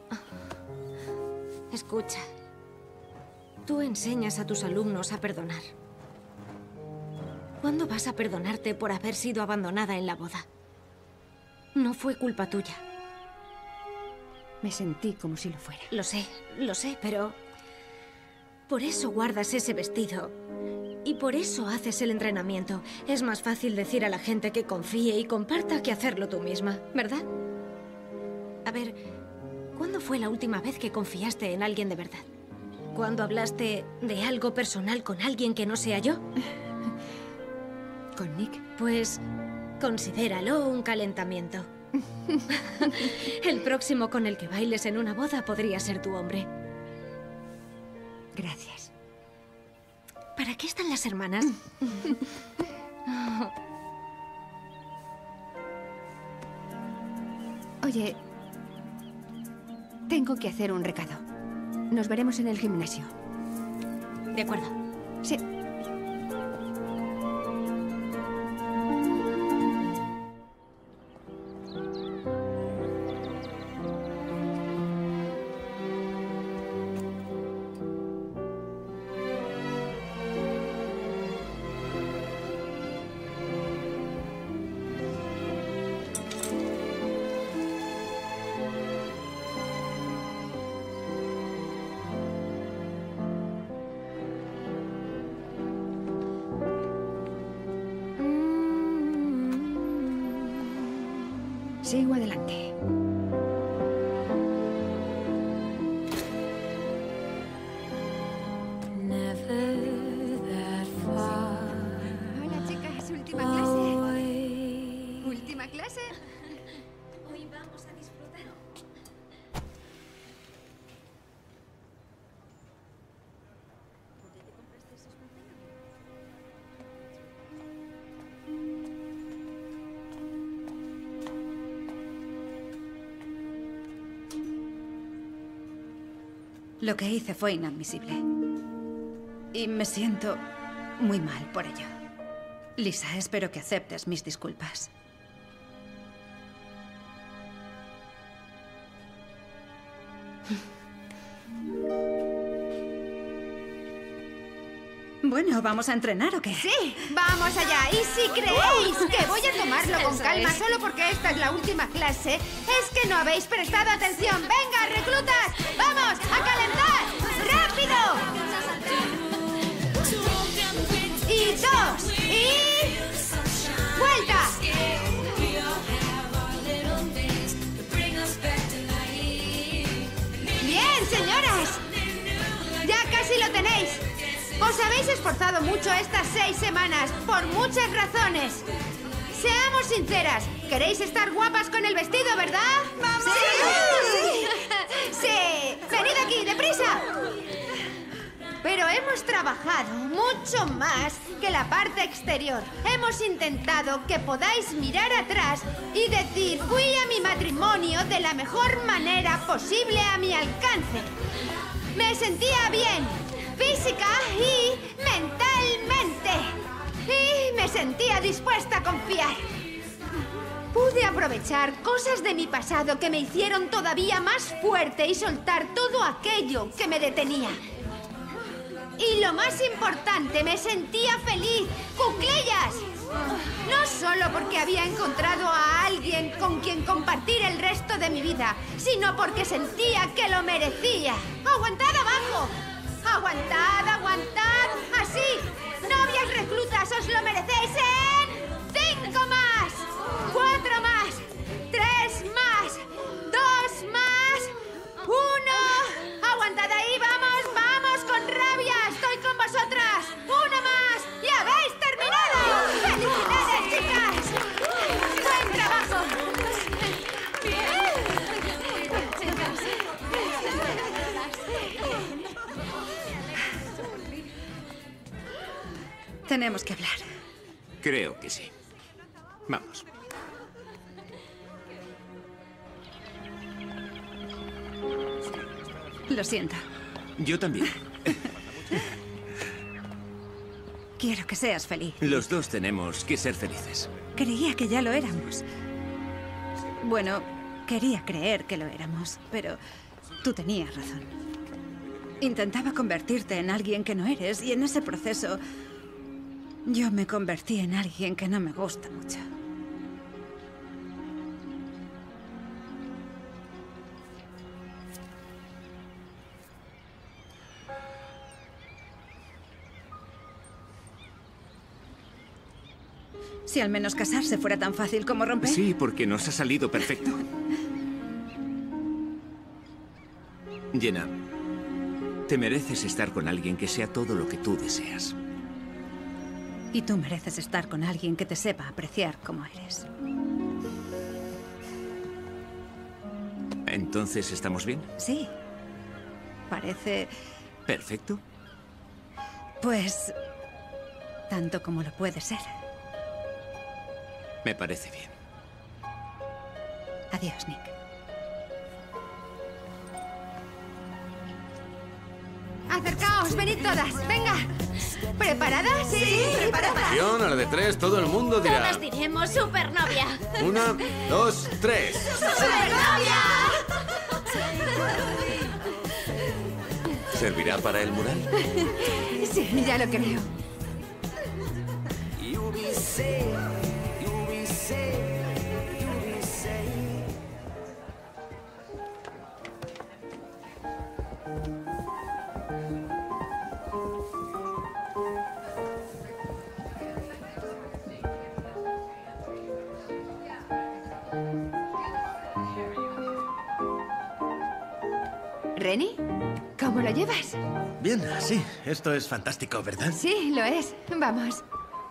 S5: Escucha. Tú enseñas a tus alumnos a perdonar. ¿Cuándo vas a perdonarte por haber sido abandonada en la boda? No fue culpa tuya.
S4: Me sentí como si lo fuera.
S5: Lo sé, lo sé, pero... Por eso guardas ese vestido. Y por eso haces el entrenamiento. Es más fácil decir a la gente que confíe y comparta que hacerlo tú misma, ¿verdad? A ver, ¿cuándo fue la última vez que confiaste en alguien de verdad? ¿Cuándo hablaste de algo personal con alguien que no sea yo?
S4: ¿Con Nick?
S5: Pues considéralo un calentamiento. El próximo con el que bailes en una boda podría ser tu hombre.
S4: Gracias.
S5: ¿Para qué están las hermanas?
S4: Oye, tengo que hacer un recado. Nos veremos en el gimnasio.
S5: De acuerdo.
S4: Sí. Sigo adelante. Hola, chicas. ¿Última clase? ¿Última clase?
S5: Hoy vamos a disfrutar.
S11: Lo que hice fue inadmisible. Y me siento muy mal por ello. Lisa, espero que aceptes mis disculpas. Bueno, ¿vamos a entrenar o qué?
S2: Sí, vamos allá. Y si creéis que voy a tomarlo con
S11: Eso
S2: calma
S11: es.
S2: solo porque esta es la última clase, es que no habéis prestado atención. ¡Venga, reclutas! ¡Vamos, a calentar! ¡Rápido! Y dos, y... ¡vuelta! Bien, señoras. Ya casi lo tenéis. Os habéis esforzado mucho estas seis semanas, por muchas razones. Seamos sinceras, queréis estar guapas con el vestido, ¿verdad? ¡Vamos! ¡Sí! ¡Sí! ¡Sí! ¡Venid aquí, deprisa! Pero hemos Hemos trabajado mucho más que la parte exterior. Hemos intentado que podáis mirar atrás y decir, fui a mi matrimonio de la mejor manera posible a mi alcance. Me sentía bien, física y mentalmente. Y me sentía dispuesta a confiar. Pude aprovechar cosas de mi pasado que me hicieron todavía más fuerte y soltar todo aquello que me detenía. Y lo más importante, me sentía feliz. ¡Cuclillas! No solo porque había encontrado a alguien con quien compartir el resto de mi vida, sino porque sentía que lo merecía. ¡Aguantad abajo! ¡Aguantad, aguantad! ¡Así! ¡Novias reclutas, os lo merecéis en cinco más! ¡Cuatro más! ¡Tres más! ¡Dos más! ¡Uno! ¡Aguantad ahí! ¡Vamos, vamos! ¡Con rabia! ¡Estoy con vosotras! ¡Una más! ¡Y habéis terminado! ¡Felicidades, chicas! ¡Buen trabajo!
S11: Tenemos que hablar.
S6: Creo que sí. Vamos.
S11: Lo siento.
S6: Yo también.
S11: Quiero que seas feliz.
S6: Los dos tenemos que ser felices.
S11: Creía que ya lo éramos. Bueno, quería creer que lo éramos, pero tú tenías razón. Intentaba convertirte en alguien que no eres y en ese proceso yo me convertí en alguien que no me gusta mucho. Si al menos casarse fuera tan fácil como romper.
S6: Sí, porque nos ha salido perfecto. Jenna, te mereces estar con alguien que sea todo lo que tú deseas.
S11: Y tú mereces estar con alguien que te sepa apreciar como eres.
S6: ¿Entonces estamos bien?
S11: Sí. Parece...
S6: Perfecto.
S11: Pues... tanto como lo puede ser.
S6: Me parece bien.
S11: Adiós, Nick.
S2: Acercaos, venid todas, venga. ¿Preparadas? Sí, sí, preparadas.
S3: Atención, a la de tres, todo el mundo dirá.
S10: Todas diremos supernovia.
S3: Una, dos, tres.
S10: ¡Supernovia!
S3: ¿Servirá para el mural?
S4: Sí, ya lo creo. ¿Renny? ¿Cómo lo llevas?
S14: Bien, sí. Esto es fantástico, ¿verdad?
S4: Sí, lo es. Vamos.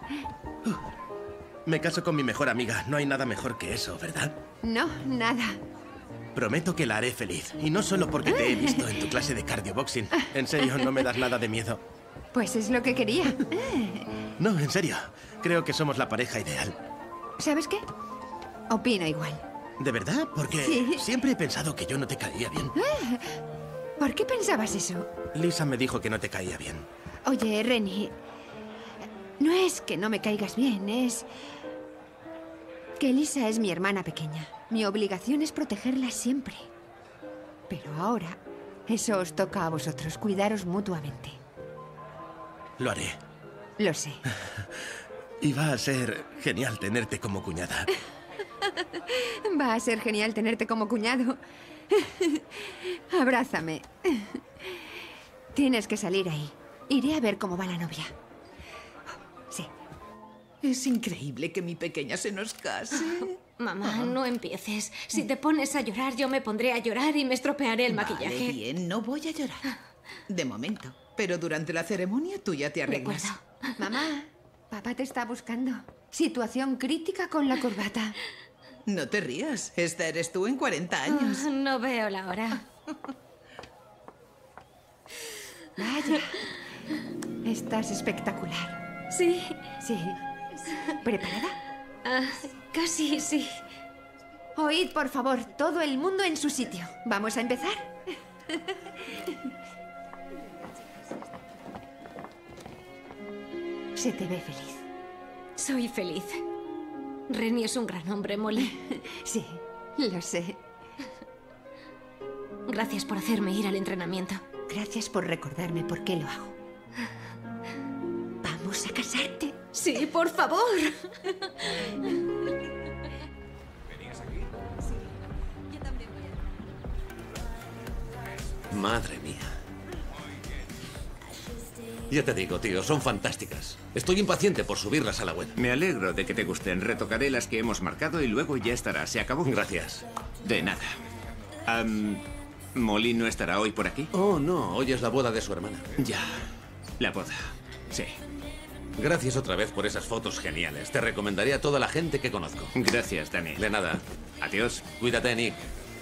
S14: Me caso con mi mejor amiga. No hay nada mejor que eso, ¿verdad?
S4: No, nada.
S14: Prometo que la haré feliz. Y no solo porque te he visto en tu clase de cardioboxing. En serio, no me das nada de miedo.
S4: Pues es lo que quería.
S14: No, en serio. Creo que somos la pareja ideal.
S4: ¿Sabes qué? Opino igual.
S14: ¿De verdad? Porque
S4: Sí.
S14: siempre he pensado que yo no te caía bien.
S4: ¿Por qué pensabas eso?
S14: Lisa me dijo que no te caía bien.
S4: Oye, Renny, no es que no me caigas bien, es que Lisa es mi hermana pequeña. Mi obligación es protegerla siempre. Pero ahora, eso os toca a vosotros, cuidaros mutuamente.
S14: Lo haré.
S4: Lo sé.
S14: Y va a ser genial tenerte como cuñada.
S4: Va a ser genial tenerte como cuñado. Abrázame. Tienes que salir ahí. Iré a ver cómo va la novia. Sí.
S16: Es increíble que mi pequeña se nos case.
S5: Mamá, no empieces. Si te pones a llorar, yo me pondré a llorar y me estropearé el
S16: Vale,
S5: maquillaje.
S16: bien, no voy a llorar. De momento. Pero durante la ceremonia tú ya te arreglas.
S4: Mamá, papá te está buscando. Situación crítica con la corbata.
S16: No te rías. Esta eres tú en cuarenta años.
S5: Ah, no veo la hora.
S4: Vaya. Estás espectacular.
S5: Sí.
S4: Sí. ¿Preparada?
S5: Ah, casi, sí.
S4: Oíd, por favor, todo el mundo en su sitio. ¿Vamos a empezar? Se te ve feliz.
S5: Soy feliz. Rennie es un gran hombre, Molly.
S4: Sí, lo sé.
S5: Gracias por hacerme ir al entrenamiento.
S4: Gracias por recordarme por qué lo hago. ¿Vamos a casarte?
S5: Sí, por favor.
S3: ¿Venías aquí? Sí, yo también voy a... Madre mía. Ya te digo, tío, son fantásticas. Estoy impaciente por subirlas a la web.
S6: Me alegro de que te gusten. Retocaré las que hemos marcado y luego ya estará. ¿Se acabó?
S3: Gracias.
S6: De nada. Um, ¿Molly no estará hoy por aquí?
S3: Oh, no. Hoy es la boda de su hermana.
S6: Ya. La boda. Sí.
S3: Gracias otra vez por esas fotos geniales. Te recomendaré a toda la gente que conozco.
S6: Gracias, Dani.
S3: De nada.
S6: Adiós.
S3: Cuídate, Nick.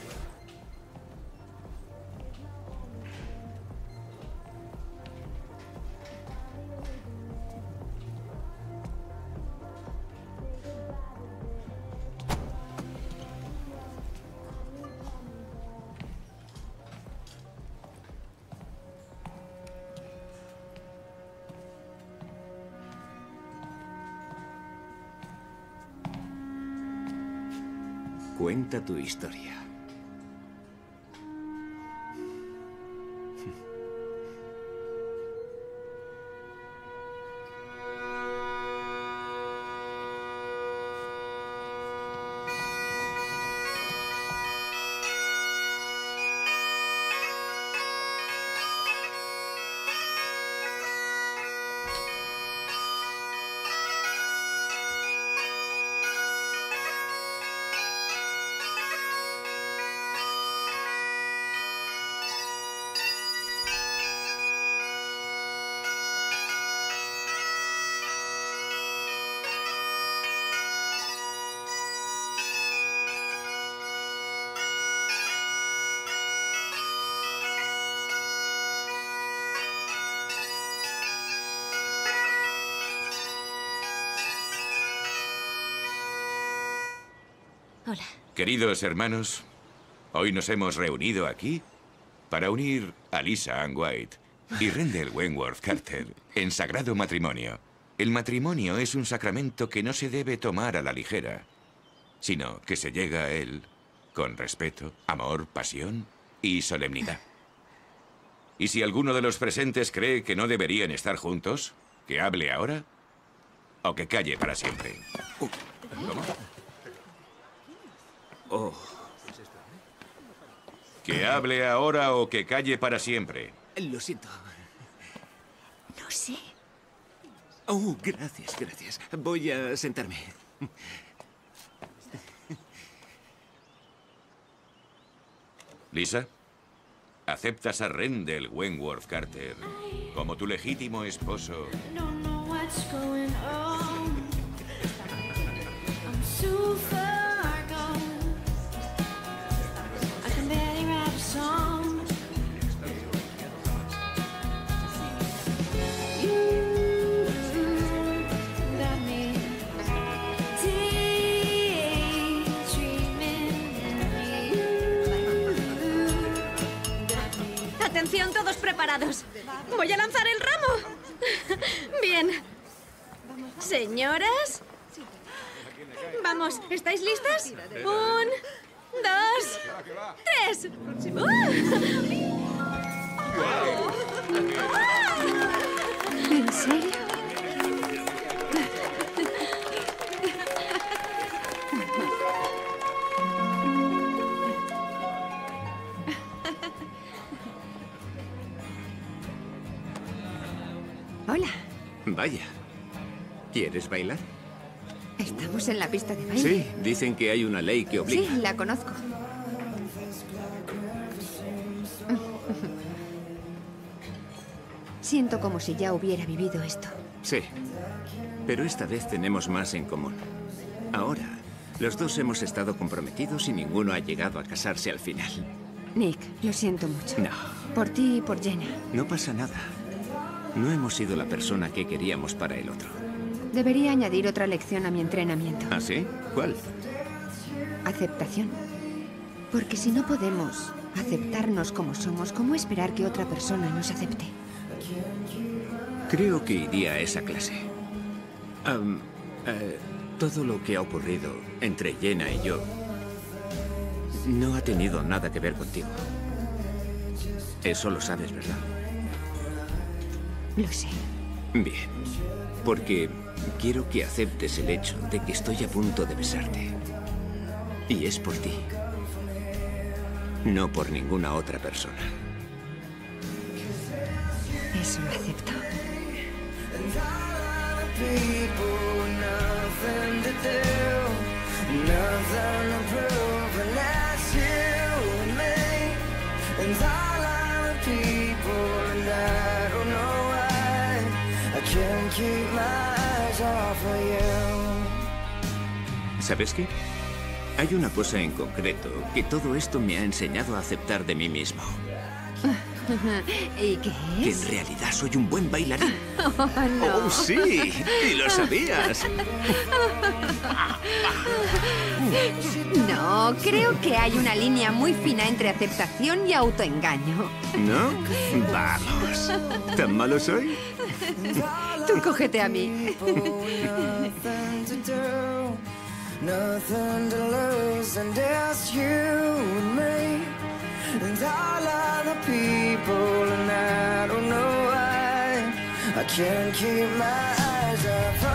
S6: Cuenta tu historia.
S5: Hola.
S1: Queridos hermanos, hoy nos hemos reunido aquí para unir a Lisa Ann White y Rendell Wentworth Carter en sagrado matrimonio. El matrimonio es un sacramento que no se debe tomar a la ligera, sino que se llega a él con respeto, amor, pasión y solemnidad. Y si alguno de los presentes cree que no deberían estar juntos, que hable ahora o que calle para siempre. ¿Cómo?
S6: Oh.
S1: Que hable ahora o que calle para siempre.
S6: Lo siento.
S4: No sé.
S6: Oh, gracias, gracias. Voy a sentarme.
S1: Lisa, ¿aceptas a Rendell Wentworth Carter como tu legítimo esposo?
S5: Atención, todos preparados. Voy a lanzar el ramo. Bien. Señoras. Vamos, ¿estáis listas? Un, dos, tres.
S4: ¿En serio? Hola.
S6: Vaya. ¿Quieres bailar?
S4: Estamos en la pista de baile.
S6: Sí, dicen que hay una ley que obliga.
S4: Sí, la conozco. Siento como si ya hubiera vivido esto.
S6: Sí, pero esta vez tenemos más en común. Ahora, los dos hemos estado comprometidos y ninguno ha llegado a casarse al final.
S4: Nick, lo siento mucho.
S6: No.
S4: Por ti y por Jenna.
S6: No pasa nada. No hemos sido la persona que queríamos para el otro.
S4: Debería añadir otra lección a mi entrenamiento.
S6: ¿Ah, sí? ¿Cuál?
S4: Aceptación. Porque si no podemos aceptarnos como somos, ¿cómo esperar que otra persona nos acepte?
S6: Creo que iría a esa clase. Um, eh, todo lo que ha ocurrido entre Jenna y yo no ha tenido nada que ver contigo. Eso lo sabes, ¿verdad?
S4: Lo sé.
S6: Bien. Porque quiero que aceptes el hecho de que estoy a punto de besarte. Y es por ti. No por ninguna otra persona.
S4: Eso lo acepto.
S6: ¿Sabes qué? Hay una cosa en concreto que todo esto me ha enseñado a aceptar de mí mismo.
S4: ¿Y qué
S6: Que
S4: es?
S6: en realidad soy un buen bailarín.
S4: Oh, no.
S6: ¡Oh, sí! ¡Y lo sabías!
S4: No, creo que hay una línea muy fina entre aceptación y autoengaño.
S6: ¿No? Vamos. ¿Tan malo soy?
S4: Tú cógete a mí.
S17: Nothing to lose, and it's you and me, and all other people, and I don't know why I can't keep my eyes off.